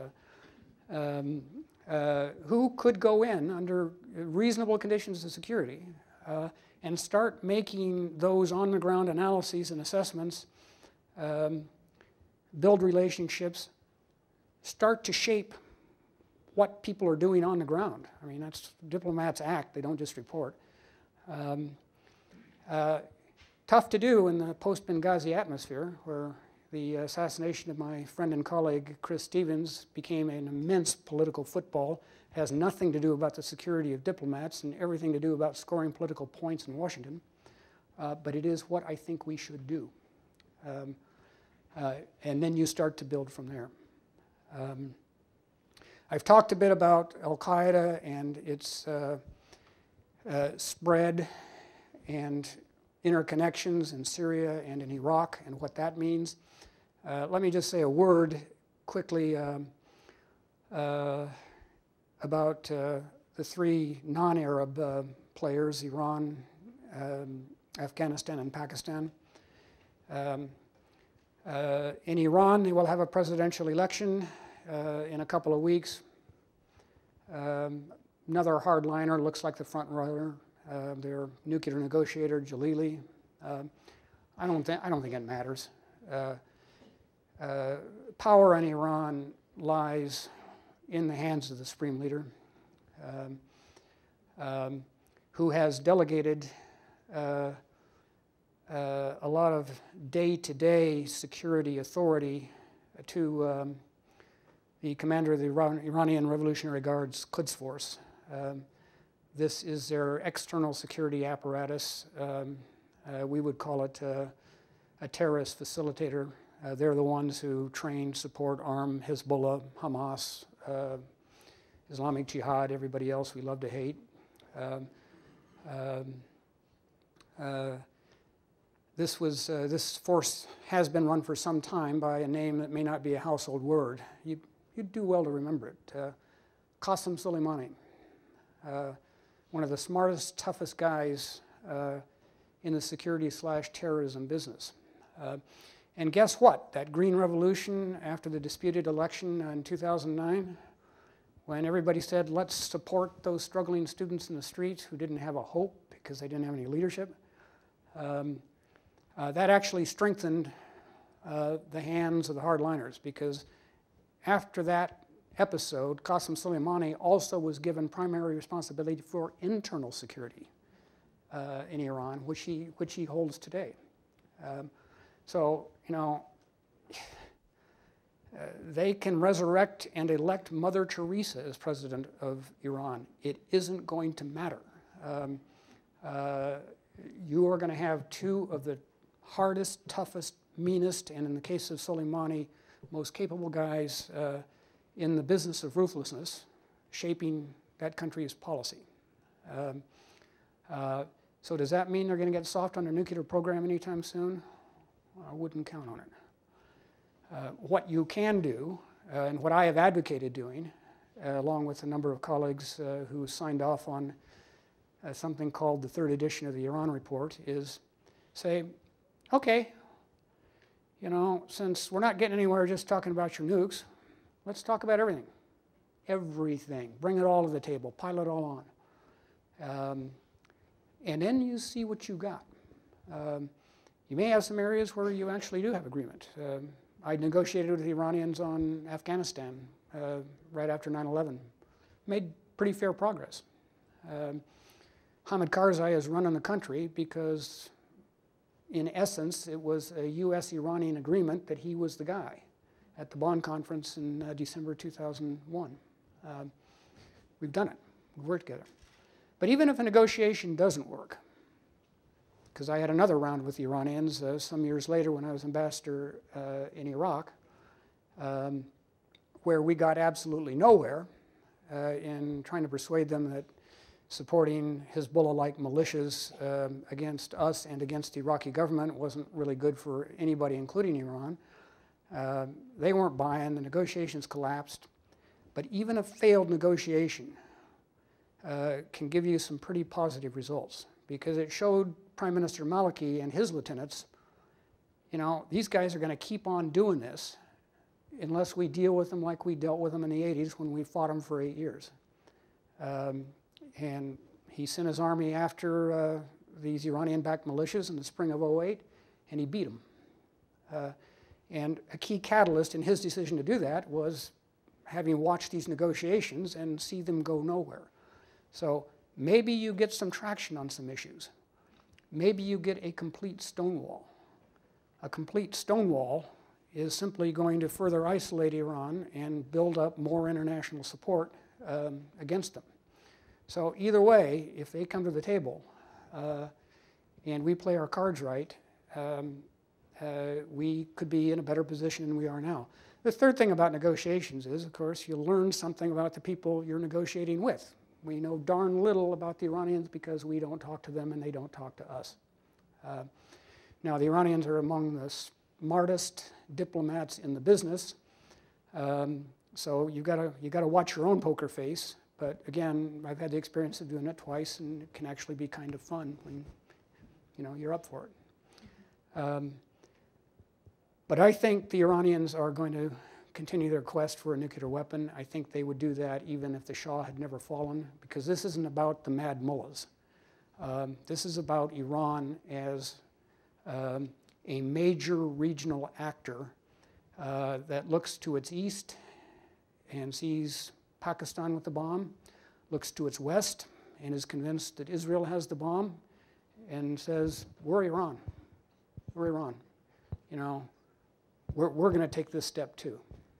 Who could go in under reasonable conditions of security and start making those on-the-ground analyses and assessments, build relationships, start to shape what people are doing on the ground. I mean, that's diplomats act, they don't just report. Tough to do in the post-Benghazi atmosphere, where the assassination of my friend and colleague Chris Stevens became an immense political football, has nothing to do about the security of diplomats and everything to do about scoring political points in Washington, but it is what I think we should do. And then you start to build from there. I've talked a bit about Al-Qaeda and its spread and interconnections in Syria and in Iraq and what that means. Let me just say a word quickly about the three non-Arab players, Iran, Afghanistan, and Pakistan. In Iran, they will have a presidential election in a couple of weeks. Another hardliner looks like the front runner, their nuclear negotiator, Jalili. I don't think it matters. Power in Iran lies in the hands of the Supreme Leader, who has delegated a lot of day-to-day security authority to the commander of the Iranian Revolutionary Guard's Quds Force. This is their external security apparatus. We would call it a terrorist facilitator. They're the ones who train, support, arm Hezbollah, Hamas, Islamic Jihad, everybody else we love to hate. This force has been run for some time by a name that may not be a household word. You'd do well to remember it. Qasem Soleimani, one of the smartest, toughest guys in the security/terrorism business. And guess what? That Green Revolution after the disputed election in 2009, when everybody said, let's support those struggling students in the streets who didn't have a hope because they didn't have any leadership, that actually strengthened the hands of the hardliners, because after that episode, Qasem Soleimani also was given primary responsibility for internal security in Iran, which he holds today. So, you know, they can resurrect and elect Mother Teresa as president of Iran. It isn't going to matter. You are going to have two of the hardest, toughest, meanest, and in the case of Soleimani, most capable guys in the business of ruthlessness, shaping that country's policy. So does that mean they're going to get soft on their nuclear program anytime soon? I wouldn't count on it. What you can do, and what I have advocated doing, along with a number of colleagues who signed off on something called the third edition of the Iran Report, is say, okay, you know, since we're not getting anywhere just talking about your nukes, let's talk about everything. Everything. Bring it all to the table. Pile it all on. And then you see what you got. You may have some areas where you actually do have agreement. I negotiated with the Iranians on Afghanistan right after 9/11. Made pretty fair progress. Hamid Karzai is running the country because, in essence, it was a U.S.-Iranian agreement that he was the guy at the Bonn conference in December 2001. We've done it. We've worked together. But even if a negotiation doesn't work, because I had another round with the Iranians some years later when I was ambassador in Iraq, where we got absolutely nowhere in trying to persuade them that supporting Hezbollah-like militias against us and against the Iraqi government wasn't really good for anybody, including Iran. They weren't buying. The negotiations collapsed. But even a failed negotiation can give you some pretty positive results, because it showed Prime Minister Maliki and his lieutenants, you know, these guys are going to keep on doing this unless we deal with them like we dealt with them in the 80s when we fought them for 8 years. And he sent his army after these Iranian-backed militias in the spring of '08, and he beat them. And a key catalyst in his decision to do that was having watched these negotiations and see them go nowhere. So maybe you get some traction on some issues. Maybe you get a complete stonewall. A complete stonewall is simply going to further isolate Iran and build up more international support against them. So either way, if they come to the table and we play our cards right, we could be in a better position than we are now. The third thing about negotiations is, of course, you learn something about the people you're negotiating with. We know darn little about the Iranians because we don't talk to them and they don't talk to us. Now, the Iranians are among the smartest diplomats in the business, so you gotta watch your own poker face. But again, I've had the experience of doing it twice, and it can actually be kind of fun when you're up for it. But I think the Iranians are going to continue their quest for a nuclear weapon. I think they would do that even if the Shah had never fallen, because this isn't about the mad mullahs. This is about Iran as a major regional actor that looks to its east and sees Pakistan with the bomb, looks to its west and is convinced that Israel has the bomb, and says, we're Iran. We're Iran. We're going to take this step too.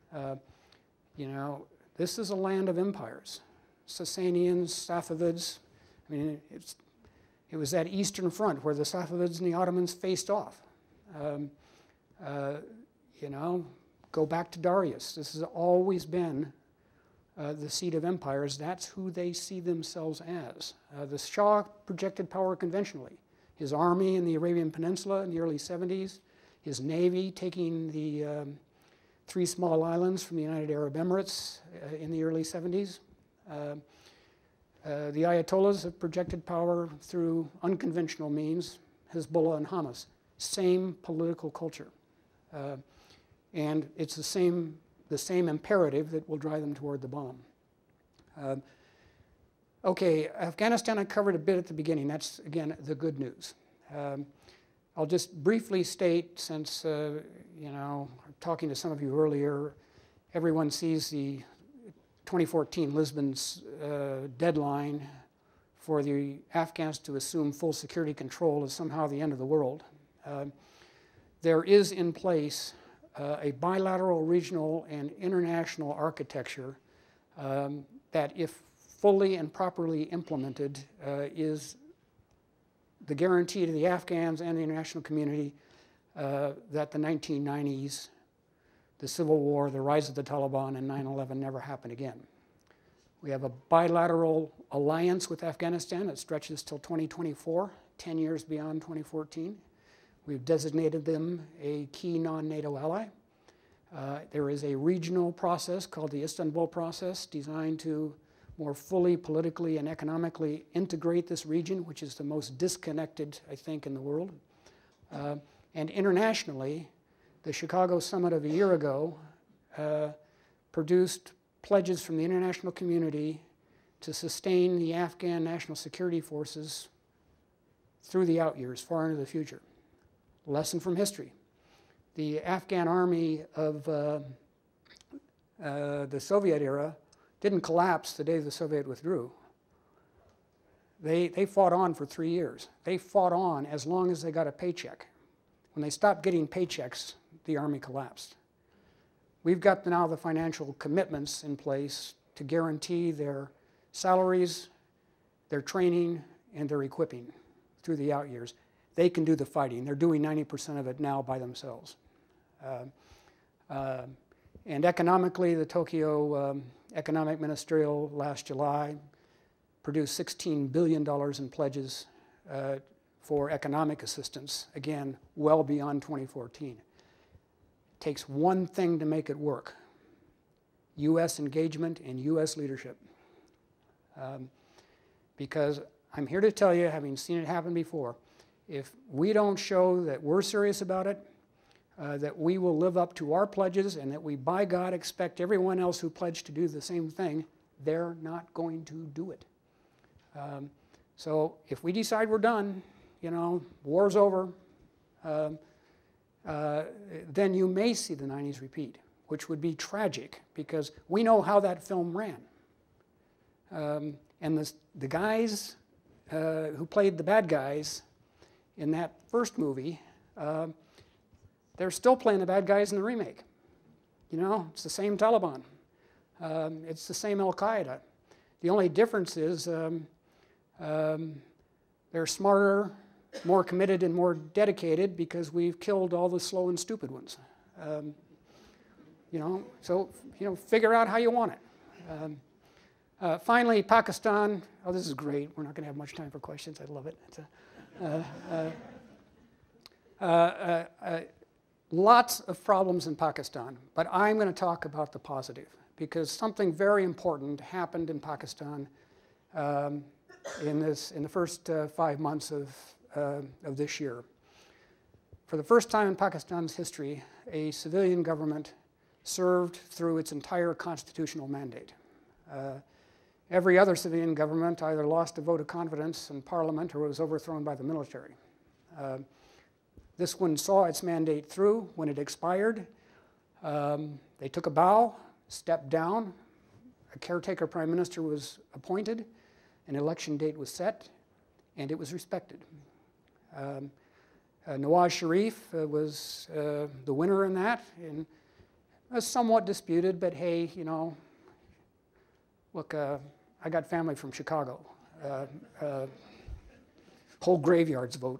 This is a land of empires. Sasanians, Safavids. I mean, it was that Eastern Front where the Safavids and the Ottomans faced off. Go back to Darius. This has always been the seat of empires. That's who they see themselves as. The Shah projected power conventionally. His army in the Arabian Peninsula in the early 70s, his navy taking the 3 small islands from the United Arab Emirates in the early 70s. The Ayatollahs have projected power through unconventional means, Hezbollah and Hamas. Same political culture. And it's the same imperative that will drive them toward the bomb. Okay, Afghanistan I covered a bit at the beginning. That's, again, the good news. I'll just briefly state, since, talking to some of you earlier, everyone sees the 2014 Lisbon's deadline for the Afghans to assume full security control as somehow the end of the world. There is in place a bilateral, regional, and international architecture that, if fully and properly implemented, is the guarantee to the Afghans and the international community that the 1990s, the Civil War, the rise of the Taliban, and 9/11 never happen again. We have a bilateral alliance with Afghanistan that stretches till 2024, 10 years beyond 2014. We've designated them a key non-NATO ally. There is a regional process called the Istanbul process designed to more fully politically and economically integrate this region, which is the most disconnected, I think, in the world. And internationally, the Chicago summit of a year ago produced pledges from the international community to sustain the Afghan national security forces through the out years, far into the future. Lesson from history. The Afghan army of the Soviet era didn't collapse the day the Soviet withdrew. They fought on for 3 years. They fought on as long as they got a paycheck. When they stopped getting paychecks, the army collapsed. We've got now the financial commitments in place to guarantee their salaries, their training, and their equipping through the out years. They can do the fighting. They're doing 90% of it now by themselves. And economically, the Tokyo Economic Ministerial last July produced $16 billion in pledges for economic assistance, again, well beyond 2014. It takes one thing to make it work: U.S. engagement and U.S. leadership. Because I'm here to tell you, having seen it happen before, if we don't show that we're serious about it, that we will live up to our pledges, and that we, by God, expect everyone else who pledged to do the same thing, they're not going to do it. So if we decide we're done, war's over, then you may see the 90s repeat, which would be tragic, because we know how that film ran. And the guys who played the bad guys in that first movie, they're still playing the bad guys in the remake. It's the same Taliban. It's the same Al-Qaeda. The only difference is they're smarter, more committed, and more dedicated because we've killed all the slow and stupid ones. So figure out how you want it. Finally, Pakistan. Oh, this is great. We're not going to have much time for questions. I love it. Lots of problems in Pakistan, but I'm going to talk about the positive because something very important happened in Pakistan in the first 5 months of this year. For the first time in Pakistan's history, a civilian government served through its entire constitutional mandate. Every other civilian government either lost a vote of confidence in parliament or was overthrown by the military. This one saw its mandate through. When it expired, they took a bow, stepped down, a caretaker prime minister was appointed, an election date was set, and it was respected. Nawaz Sharif was the winner in that, and was somewhat disputed, but hey, look, I got family from Chicago. Whole graveyards vote.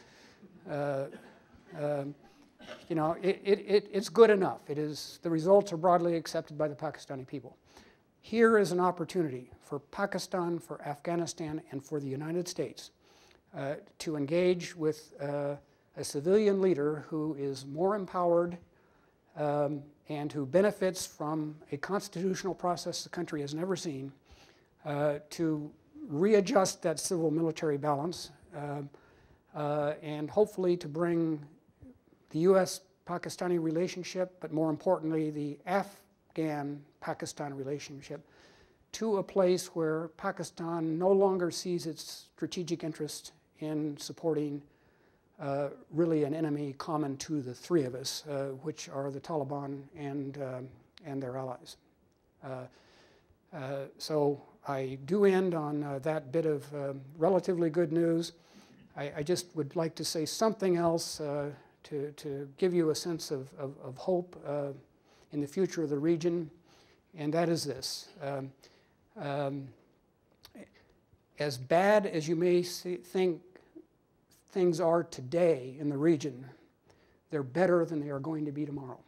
It's good enough. The results are broadly accepted by the Pakistani people. Here is an opportunity for Pakistan, for Afghanistan, and for the United States to engage with a civilian leader who is more empowered and who benefits from a constitutional process the country has never seen, to readjust that civil-military balance and hopefully to bring the U.S.-Pakistani relationship, but more importantly, the Afghan-Pakistan relationship, to a place where Pakistan no longer sees its strategic interest in supporting really an enemy common to the three of us, which are the Taliban and their allies. So I do end on that bit of relatively good news. I just would like to say something else to give you a sense of hope in the future of the region, and that is this. As bad as you may think things are today in the region, they're better than they are going to be tomorrow.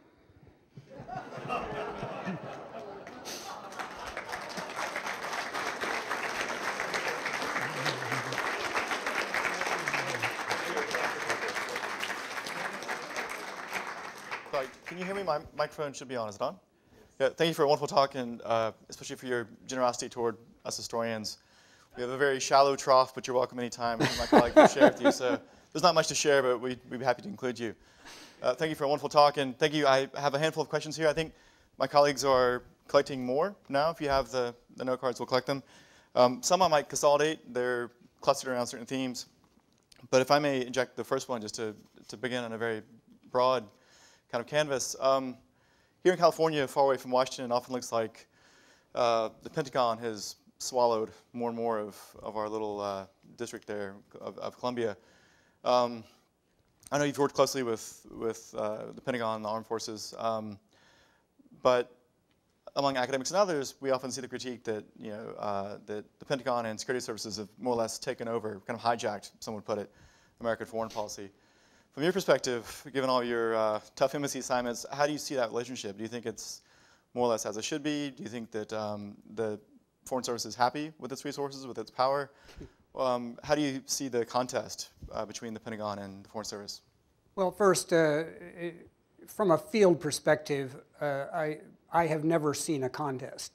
Can you hear me? My microphone should be on. Is it on? Yeah, thank you for a wonderful talk, and especially for your generosity toward us historians. We have a very shallow trough, but you're welcome anytime. My colleague will share with you. So there's not much to share, but we'd be happy to include you. Thank you for a wonderful talk, and thank you. I have a handful of questions here. I think my colleagues are collecting more now. If you have the note cards, we'll collect them. Some I might consolidate. They're clustered around certain themes. But if I may inject the first one just to begin on a very broad kind of canvas. Here in California, far away from Washington, it often looks like the Pentagon has swallowed more and more of our little district there of Columbia. I know you've worked closely with the Pentagon and the armed forces, but among academics and others, we often see the critique that that the Pentagon and security services have more or less taken over, kind of hijacked, some would put it, American foreign policy. From your perspective, given all your tough embassy assignments, how do you see that relationship? Do you think it's more or less as it should be? Do you think that the Foreign Service is happy with its resources, with its power? How do you see the contest between the Pentagon and the Foreign Service? Well, first, from a field perspective, I have never seen a contest.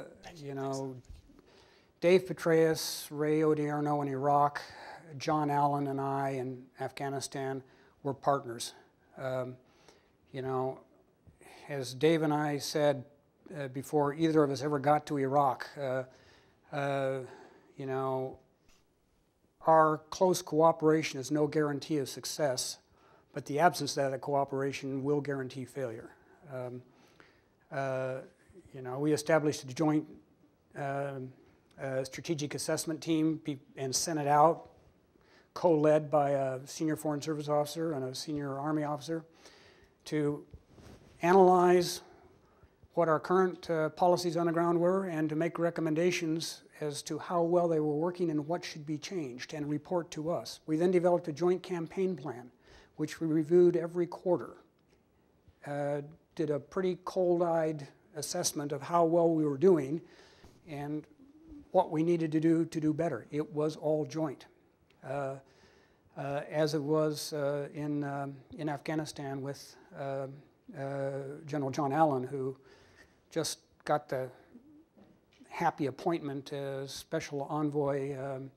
Dave Petraeus, Ray Odierno in Iraq, John Allen and I in Afghanistan were partners. As Dave and I said before either of us ever got to Iraq, our close cooperation is no guarantee of success, but the absence of that cooperation will guarantee failure. We established a joint strategic assessment team and sent it out, co-led by a senior Foreign Service officer and a senior Army officer, to analyze what our current policies on the ground were and to make recommendations as to how well they were working and what should be changed and report to us. We then developed a joint campaign plan, which we reviewed every quarter did a pretty cold-eyed assessment of how well we were doing and what we needed to do better. It was all joint, as it was in Afghanistan with General John Allen, who just got the happy appointment as Special Envoy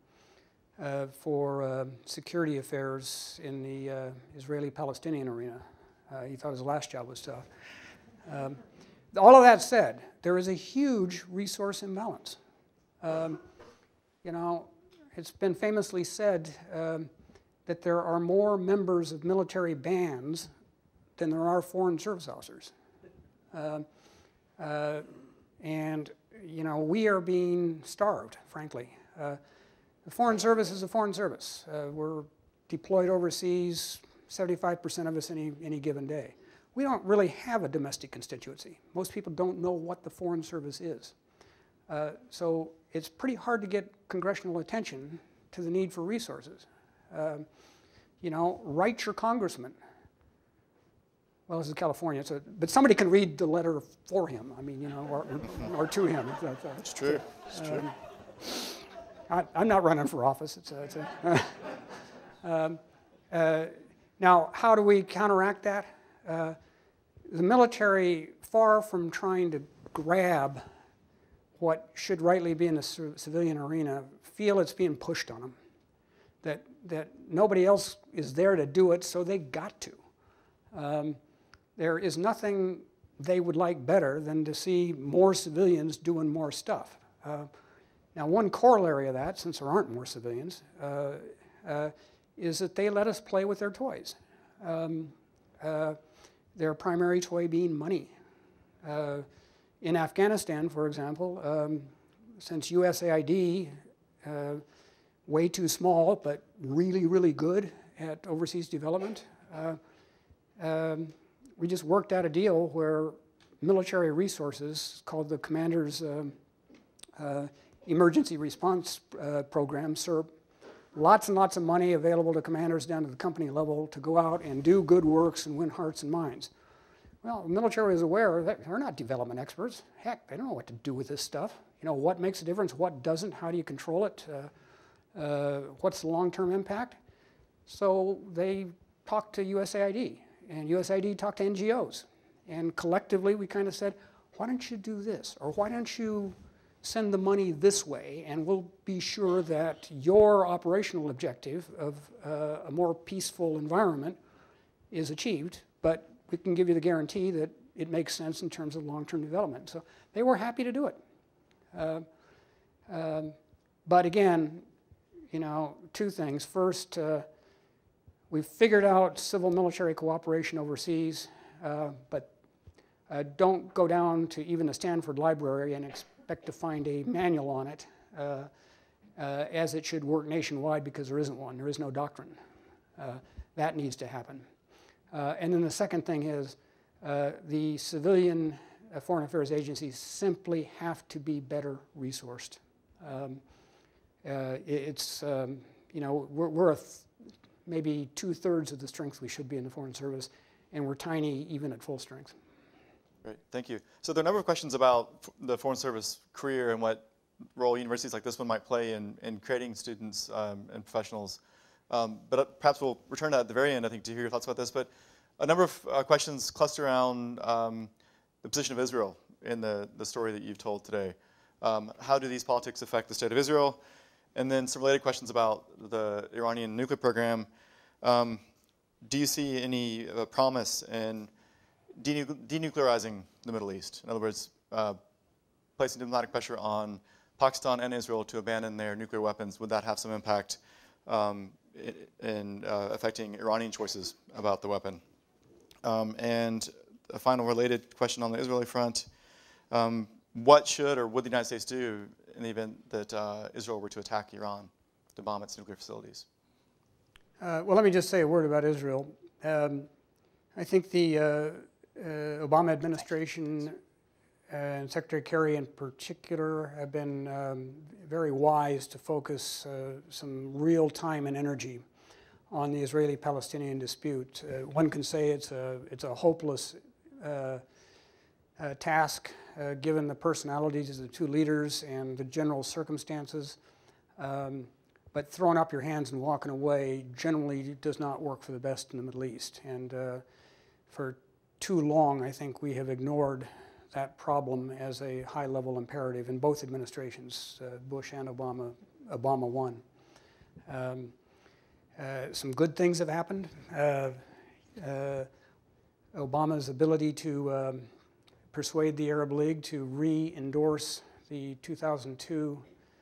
for Security Affairs in the Israeli-Palestinian arena. He thought his last job was tough. All of that said, there is a huge resource imbalance. You know, it's been famously said that there are more members of military bands than there are foreign service officers. And, you know, we are being starved, frankly. The Foreign Service is a foreign service. We're deployed overseas, 75% of us any given day. We don't really have a domestic constituency. Most people don't know what the Foreign Service is. So it's pretty hard to get congressional attention to the need for resources. You know, write your congressman. Well, this is California, but somebody can read the letter for him. I mean, you know, or to him. It's true. It's true. I'm not running for office. Now, how do we counteract that? The military, far from trying to grab what should rightly be in the civilian arena, feel it's being pushed on them. That nobody else is there to do it, so they got to. There is nothing they would like better than to see more civilians doing more stuff. Now, one corollary of that, since there aren't more civilians, is that they let us play with their toys. Their primary toy being money. In Afghanistan, for example, since USAID, way too small, but really, really good at overseas development, we just worked out a deal where military resources, called the Commander's Emergency Response Program, SERP, lots and lots of money available to commanders down to the company level to go out and do good works and win hearts and minds. Well, the military is aware that they're not development experts. Heck, they don't know what to do with this stuff. You know, what makes a difference, what doesn't, how do you control it, what's the long-term impact? So they talked to USAID, and USAID talked to NGOs. And collectively, we kind of said, why don't you do this? Or why don't you send the money this way, and we'll be sure that your operational objective of a more peaceful environment is achieved, but we can give you the guarantee that it makes sense in terms of long-term development. So they were happy to do it. But again, you know, two things. First, we've figured out civil-military cooperation overseas, but don't go down to even the Stanford Library and expect to find a manual on it, as it should work nationwide, because there isn't one. There is no doctrine. That needs to happen. And then the second thing is the civilian foreign affairs agencies simply have to be better resourced. You know, we're maybe 2/3 of the strength we should be in the Foreign Service, and we're tiny even at full strength. Great, thank you. So there are a number of questions about the Foreign Service career and what role universities like this one might play in creating students and professionals. But perhaps we'll return to that at the very end, I think, to hear your thoughts about this. But a number of questions cluster around the position of Israel in the story that you've told today. How do these politics affect the state of Israel? And then some related questions about the Iranian nuclear program. Do you see any promise in denuclearizing the Middle East? In other words, placing diplomatic pressure on Pakistan and Israel to abandon their nuclear weapons. Would that have some impact in affecting Iranian choices about the weapon? And a final related question on the Israeli front. What should or would the United States do in the event that Israel were to attack Iran to bomb its nuclear facilities? Well, let me just say a word about Israel. I think the Obama administration and Secretary Kerry in particular have been very wise to focus some real time and energy on the Israeli-Palestinian dispute. One can say it's a hopeless task, given the personalities of the two leaders and the general circumstances. But throwing up your hands and walking away generally does not work for the best in the Middle East. And for too long, I think we have ignored that problem as a high-level imperative in both administrations, Bush and Obama, Obama 1. Some good things have happened. Obama's ability to persuade the Arab League to re-endorse the 2002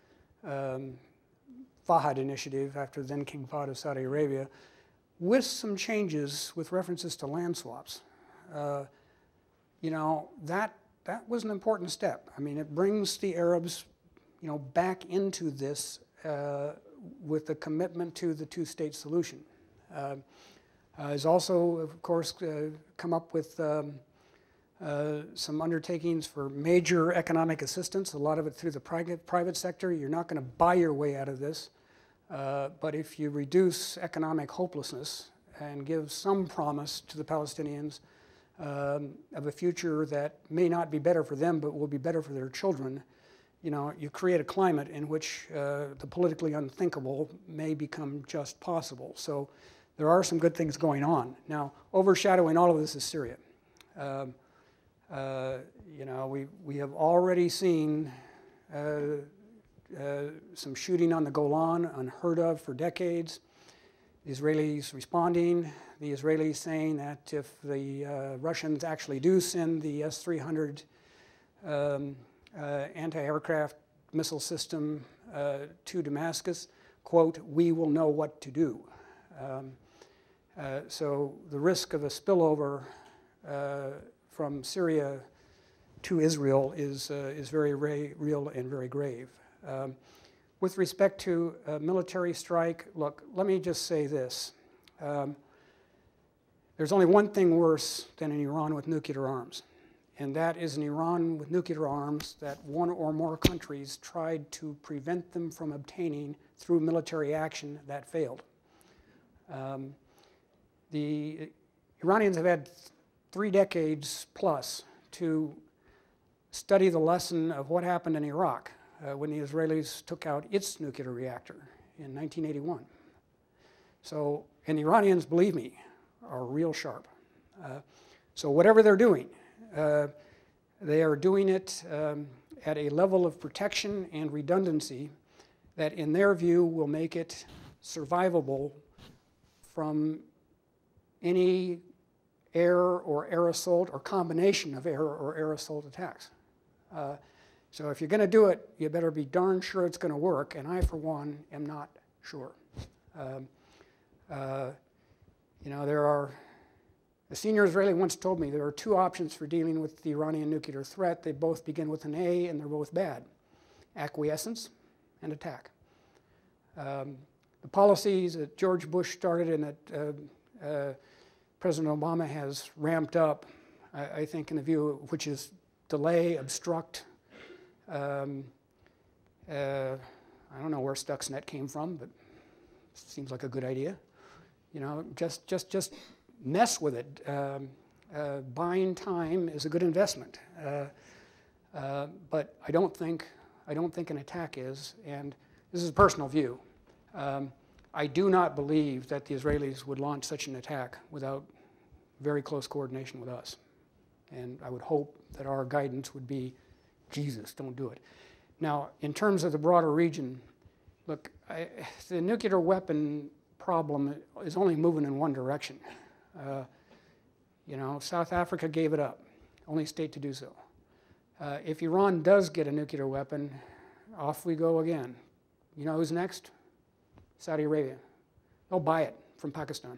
Fahd initiative after then King Fahd of Saudi Arabia, with some changes with references to land swaps. You know, that was an important step. I mean, it brings the Arabs, you know, back into this with the commitment to the two-state solution. Has also, of course, come up with some undertakings for major economic assistance, a lot of it through the private sector. You're not going to buy your way out of this, but if you reduce economic hopelessness and give some promise to the Palestinians of a future that may not be better for them, but will be better for their children, you know, you create a climate in which the politically unthinkable may become just possible. So there are some good things going on. Now, overshadowing all of this is Syria. You know, we have already seen some shooting on the Golan, unheard of for decades. The Israelis responding, the Israelis saying that if the Russians actually do send the S-300 anti-aircraft missile system to Damascus, quote, we will know what to do. So the risk of a spillover from Syria to Israel is very real and very grave. With respect to a military strike, look, let me just say this. There's only one thing worse than an Iran with nuclear arms, and that is an Iran with nuclear arms that one or more countries tried to prevent them from obtaining through military action that failed. The Iranians have had 3 decades plus to study the lesson of what happened in Iraq when the Israelis took out its nuclear reactor in 1981. So, and the Iranians, believe me, are real sharp. So whatever they're doing, they are doing it at a level of protection and redundancy that in their view will make it survivable from any air or air assault or combination of air or air assault attacks. So if you're going to do it, you better be darn sure it's going to work, and I, for one, am not sure. You know, a senior Israeli once told me there are 2 options for dealing with the Iranian nuclear threat. They both begin with an A, and they're both bad: acquiescence and attack. The policies that George Bush started and that President Obama has ramped up, I think, in the view which is delay, obstruct. I don't know where Stuxnet came from, but it seems like a good idea. You know, just mess with it. Buying time is a good investment, but I don't think an attack is. And this is a personal view. I do not believe that the Israelis would launch such an attack without very close coordination with us. And I would hope that our guidance would be, Jesus, don't do it. Now, in terms of the broader region, look, the nuclear weapon problem is only moving in one direction. You know, South Africa gave it up, only state to do so. If Iran does get a nuclear weapon, off we go again. You know who's next? Saudi Arabia. They'll buy it from Pakistan.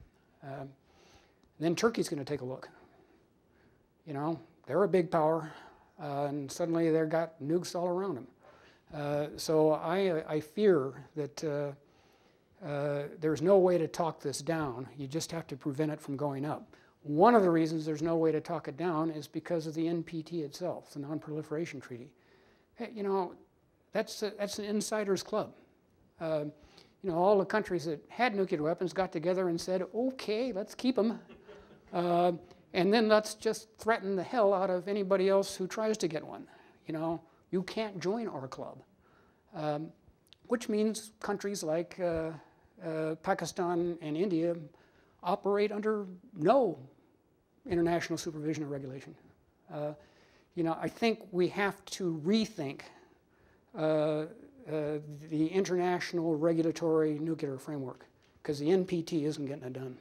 Then Turkey's going to take a look. You know, they're a big power, and suddenly they've got nukes all around them. So I fear that there's no way to talk this down. You just have to prevent it from going up. One of the reasons there's no way to talk it down is because of the NPT itself, the Non-Proliferation Treaty. Hey, you know, that's an insider's club. You know, all the countries that had nuclear weapons got together and said, okay, let's keep them. And then let's just threaten the hell out of anybody else who tries to get one. You know, you can't join our club. Which means countries like Pakistan and India operate under no international supervision or regulation. You know, I think we have to rethink the international regulatory nuclear framework, because the NPT isn't getting it done.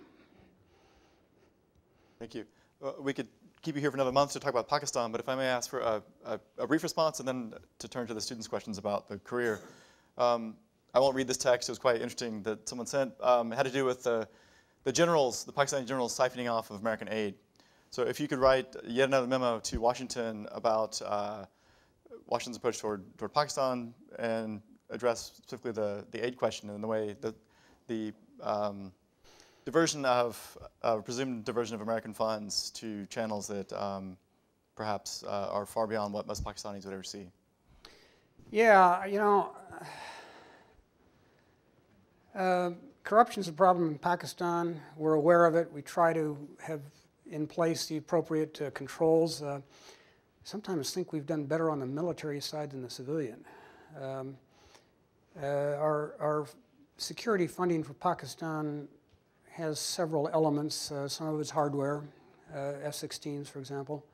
Thank you. We could keep you here for another month to talk about Pakistan, but if I may ask for a brief response and then to turn to the students' questions about the career. I won't read this text. It was quite interesting that someone sent. It had to do with the generals, the Pakistani generals siphoning off of American aid. So if you could write yet another memo to Washington about Washington's approach toward Pakistan and address specifically the aid question and the way that the diversion of presumed diversion of American funds to channels that perhaps are far beyond what most Pakistanis would ever see. Yeah, you know, corruption's a problem in Pakistan. We're aware of it. We try to have in place the appropriate controls. Sometimes think we've done better on the military side than the civilian. Our security funding for Pakistan has several elements. Some of it's hardware, F-16s, for example.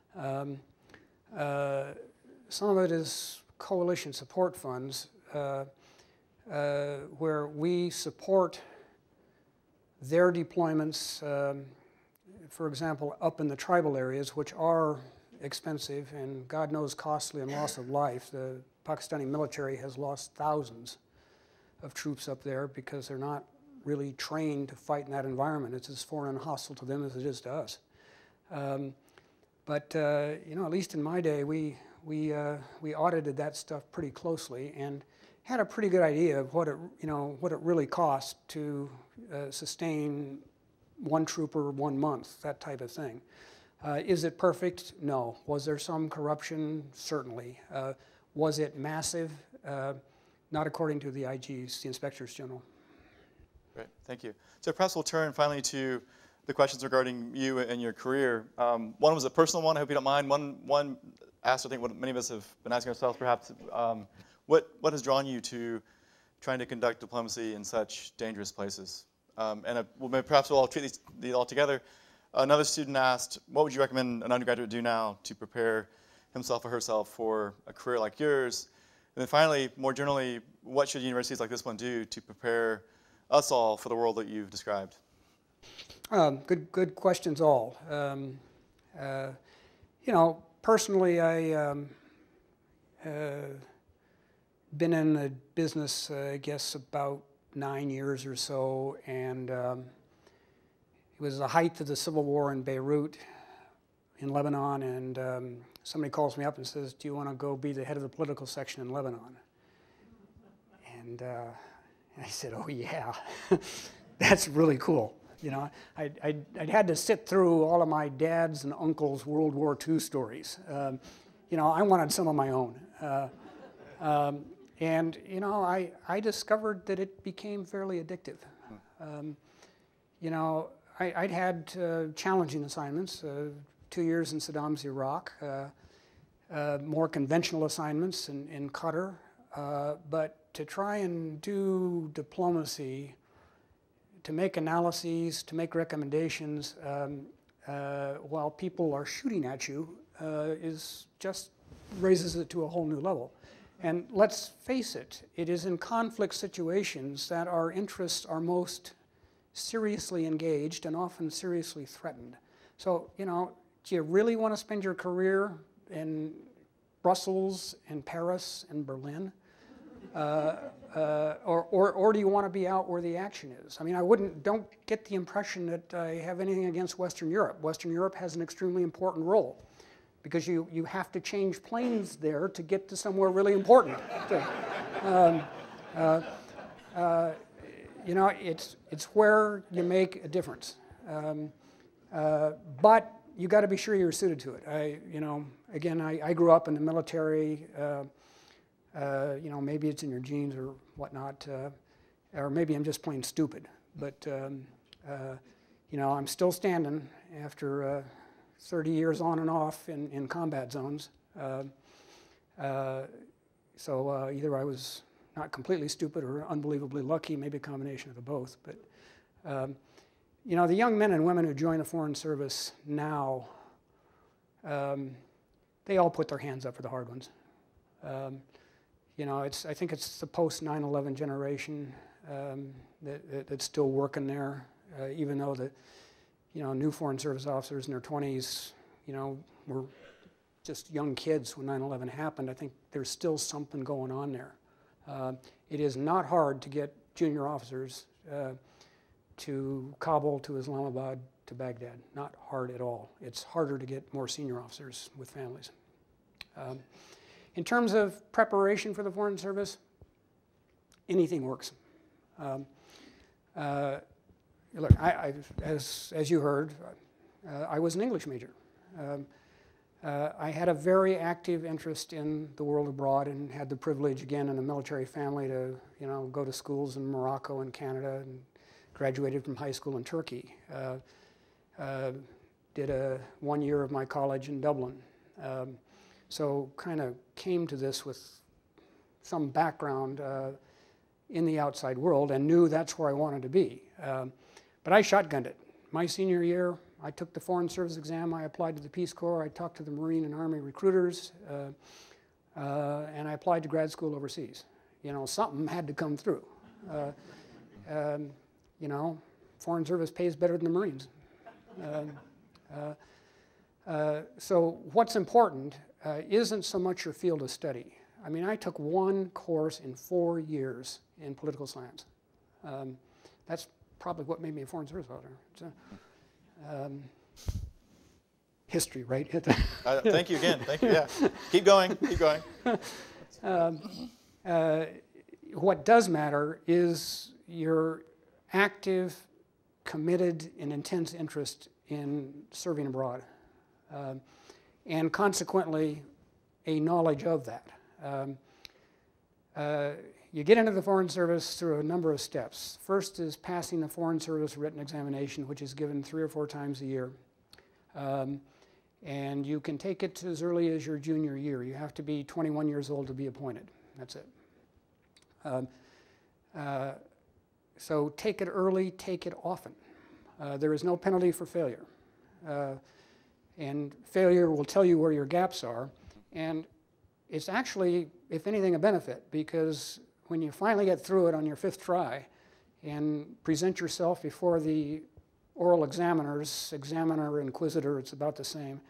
Some of it is coalition support funds, where we support their deployments, for example, up in the tribal areas, which are expensive and God knows costly and loss of life. The Pakistani military has lost thousands of troops up there because they're not really trained to fight in that environment. It's as foreign and hostile to them as it is to us. But you know, at least in my day, we audited that stuff pretty closely and had a pretty good idea of what it really cost to sustain one trooper 1 month, that type of thing. Is it perfect? No. Was there some corruption? Certainly. Was it massive? Not according to the IGs, the Inspectors General. Great, thank you. So perhaps we'll turn finally to the questions regarding you and your career. One was a personal one, I hope you don't mind. One asked, I think, what many of us have been asking ourselves perhaps, what has drawn you to trying to conduct diplomacy in such dangerous places? Perhaps we'll all treat these all together. Another student asked, what would you recommend an undergraduate do now to prepare himself or herself for a career like yours? And then finally, more generally, what should universities like this one do to prepare us all for the world that you've described? Good questions all. You know, personally, I been in the business, I guess, about 9 years or so, and it was the height of the civil war in Beirut, in Lebanon, and somebody calls me up and says, "Do you want to go be the head of the political section in Lebanon?" And I said, "Oh yeah, that's really cool." You know, I'd had to sit through all of my dad's and uncle's World War II stories. You know, I wanted some of my own. And, you know, I discovered that it became fairly addictive. You know, I'd had challenging assignments, 2 years in Saddam's Iraq, more conventional assignments in Qatar, but to try and do diplomacy, to make analyses, to make recommendations while people are shooting at you is just raises it to a whole new level. And let's face it, it is in conflict situations that our interests are most seriously engaged and often seriously threatened. So, you know, do you really want to spend your career in Brussels and Paris and Berlin? Or do you want to be out where the action is? I mean, don't get the impression that I have anything against Western Europe. Western Europe has an extremely important role because you have to change planes there to get to somewhere really important. You know, it's where you make a difference. But you got to be sure you're suited to it. You know, again, I grew up in the military. You know, maybe it's in your genes or whatnot, or maybe I'm just plain stupid. But you know, I'm still standing after 30 years on and off in combat zones. So either I was not completely stupid or unbelievably lucky, maybe a combination of the both. But you know, the young men and women who join the Foreign Service now, they all put their hands up for the hard ones. You know, I think it's the post 9/11 generation that's still working there, even though the, you know, new Foreign Service officers in their 20s, you know, were just young kids when 9/11 happened. I think there's still something going on there. It is not hard to get junior officers to Kabul, to Islamabad, to Baghdad. Not hard at all. It's harder to get more senior officers with families. In terms of preparation for the Foreign Service, anything works. Look, as you heard, I was an English major. I had a very active interest in the world abroad and had the privilege, again, in a military family to, you know, go to schools in Morocco and Canada, and graduated from high school in Turkey. Did 1 year of my college in Dublin. So kind of came to this with some background in the outside world and knew that's where I wanted to be. But I shotgunned it. My senior year, I took the Foreign Service exam, I applied to the Peace Corps, I talked to the Marine and Army recruiters, and I applied to grad school overseas. You know, something had to come through. You know, Foreign Service pays better than the Marines. So what's important isn't so much your field of study. I mean, I took one course in 4 years in political science. That's probably what made me a Foreign Service officer. History, right? Thank you again. Thank you. Yeah. Keep going. Keep going. What does matter is your active, committed, and intense interest in serving abroad, and consequently, a knowledge of that. You get into the Foreign Service through a number of steps. First is passing the Foreign Service written examination, which is given 3 or 4 times a year. And you can take it as early as your junior year. You have to be 21 years old to be appointed. That's it. So take it early, take it often. There is no penalty for failure. And failure will tell you where your gaps are. And it's actually, if anything, a benefit, because when you finally get through it on your 5th try and present yourself before the oral examiners, examiner, inquisitor, it's about the same,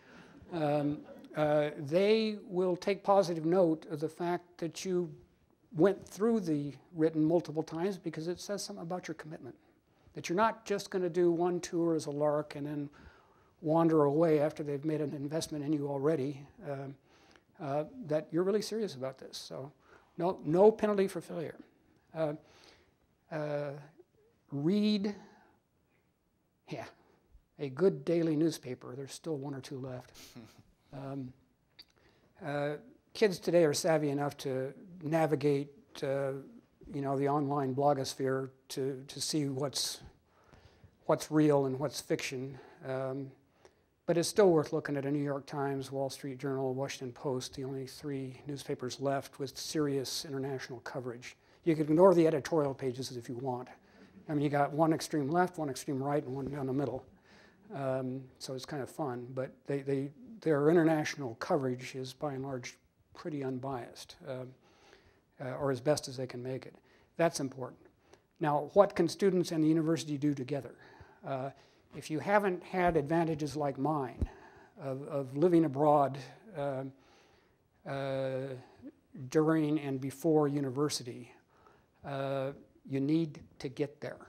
they will take positive note of the fact that you went through the written multiple times, because it says something about your commitment, that you're not just going to do one tour as a lark and then wander away after they've made an investment in you already, that you're really serious about this. So no penalty for failure. Read, a good daily newspaper. There's still 1 or 2 left. Kids today are savvy enough to navigate, you know, the online blogosphere to see what's real and what's fiction. But it's still worth looking at a New York Times, Wall Street Journal, Washington Post, the only 3 newspapers left with serious international coverage. You can ignore the editorial pages if you want. I mean, you got one extreme left, one extreme right, and one down the middle. So it's kind of fun, but their international coverage is by and large pretty unbiased, or as best as they can make it. That's important. Now, what can students and the university do together? If you haven't had advantages like mine of living abroad during and before university, you need to get there.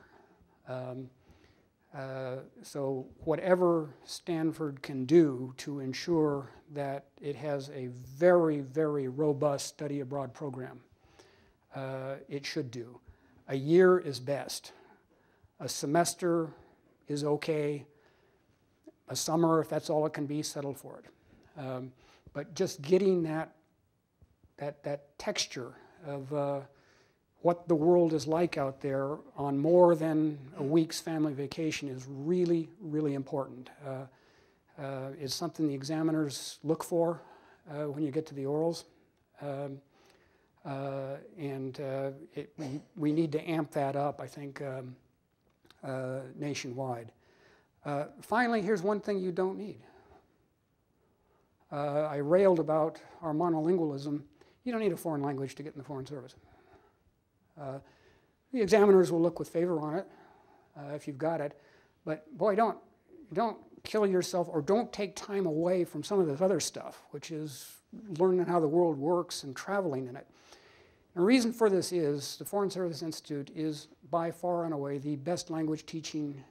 So whatever Stanford can do to ensure that it has a very, very robust study abroad program, it should do. A year is best. A semester is okay. A summer, if that's all it can be, settle for it. But just getting that texture of what the world is like out there on more than a week's family vacation is really, really important. It's something the examiners look for when you get to the orals. We need to amp that up, I think, nationwide. Finally, here's one thing you don't need. I railed about our monolingualism. You don't need a foreign language to get in the Foreign Service. The examiners will look with favor on it if you've got it, but boy, don't kill yourself or don't take time away from some of this other stuff, which is learning how the world works and traveling in it. The reason for this is the Foreign Service Institute is by far and away the best language teaching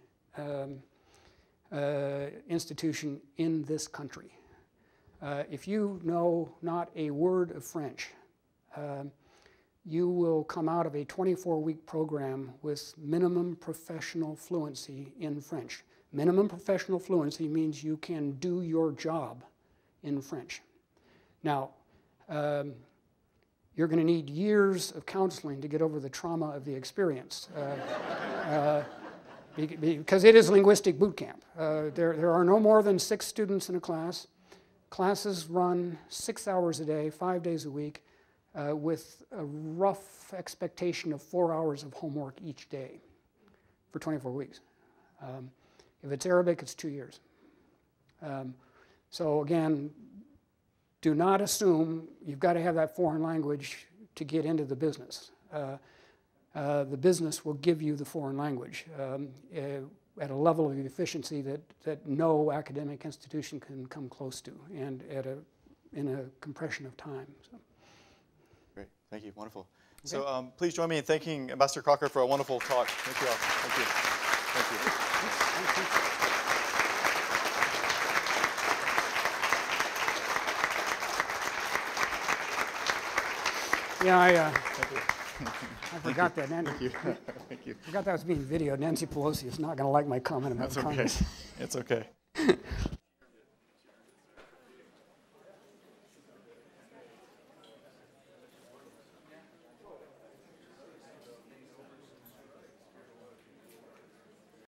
institution in this country. If you know not a word of French, you will come out of a 24-week program with minimum professional fluency in French. Minimum professional fluency means you can do your job in French. Now, you're going to need years of counseling to get over the trauma of the experience because it is linguistic boot camp. There are no more than 6 students in a class. Classes run 6 hours a day, 5 days a week, with a rough expectation of 4 hours of homework each day for 24 weeks. If it's Arabic, it's 2 years. So again, do not assume you've got to have that foreign language to get into the business. The business will give you the foreign language at a level of efficiency that no academic institution can come close to, and in a compression of time. So. Great, thank you, wonderful. Okay. So please join me in thanking Ambassador Crocker for a wonderful talk. Thank you all. Thank you. Thank you. Thank you. Yeah, I Thank forgot that. Thank you. Thank you. I forgot that was being videoed. Nancy Pelosi is not going to like my comment about Congress. It's okay. It's okay.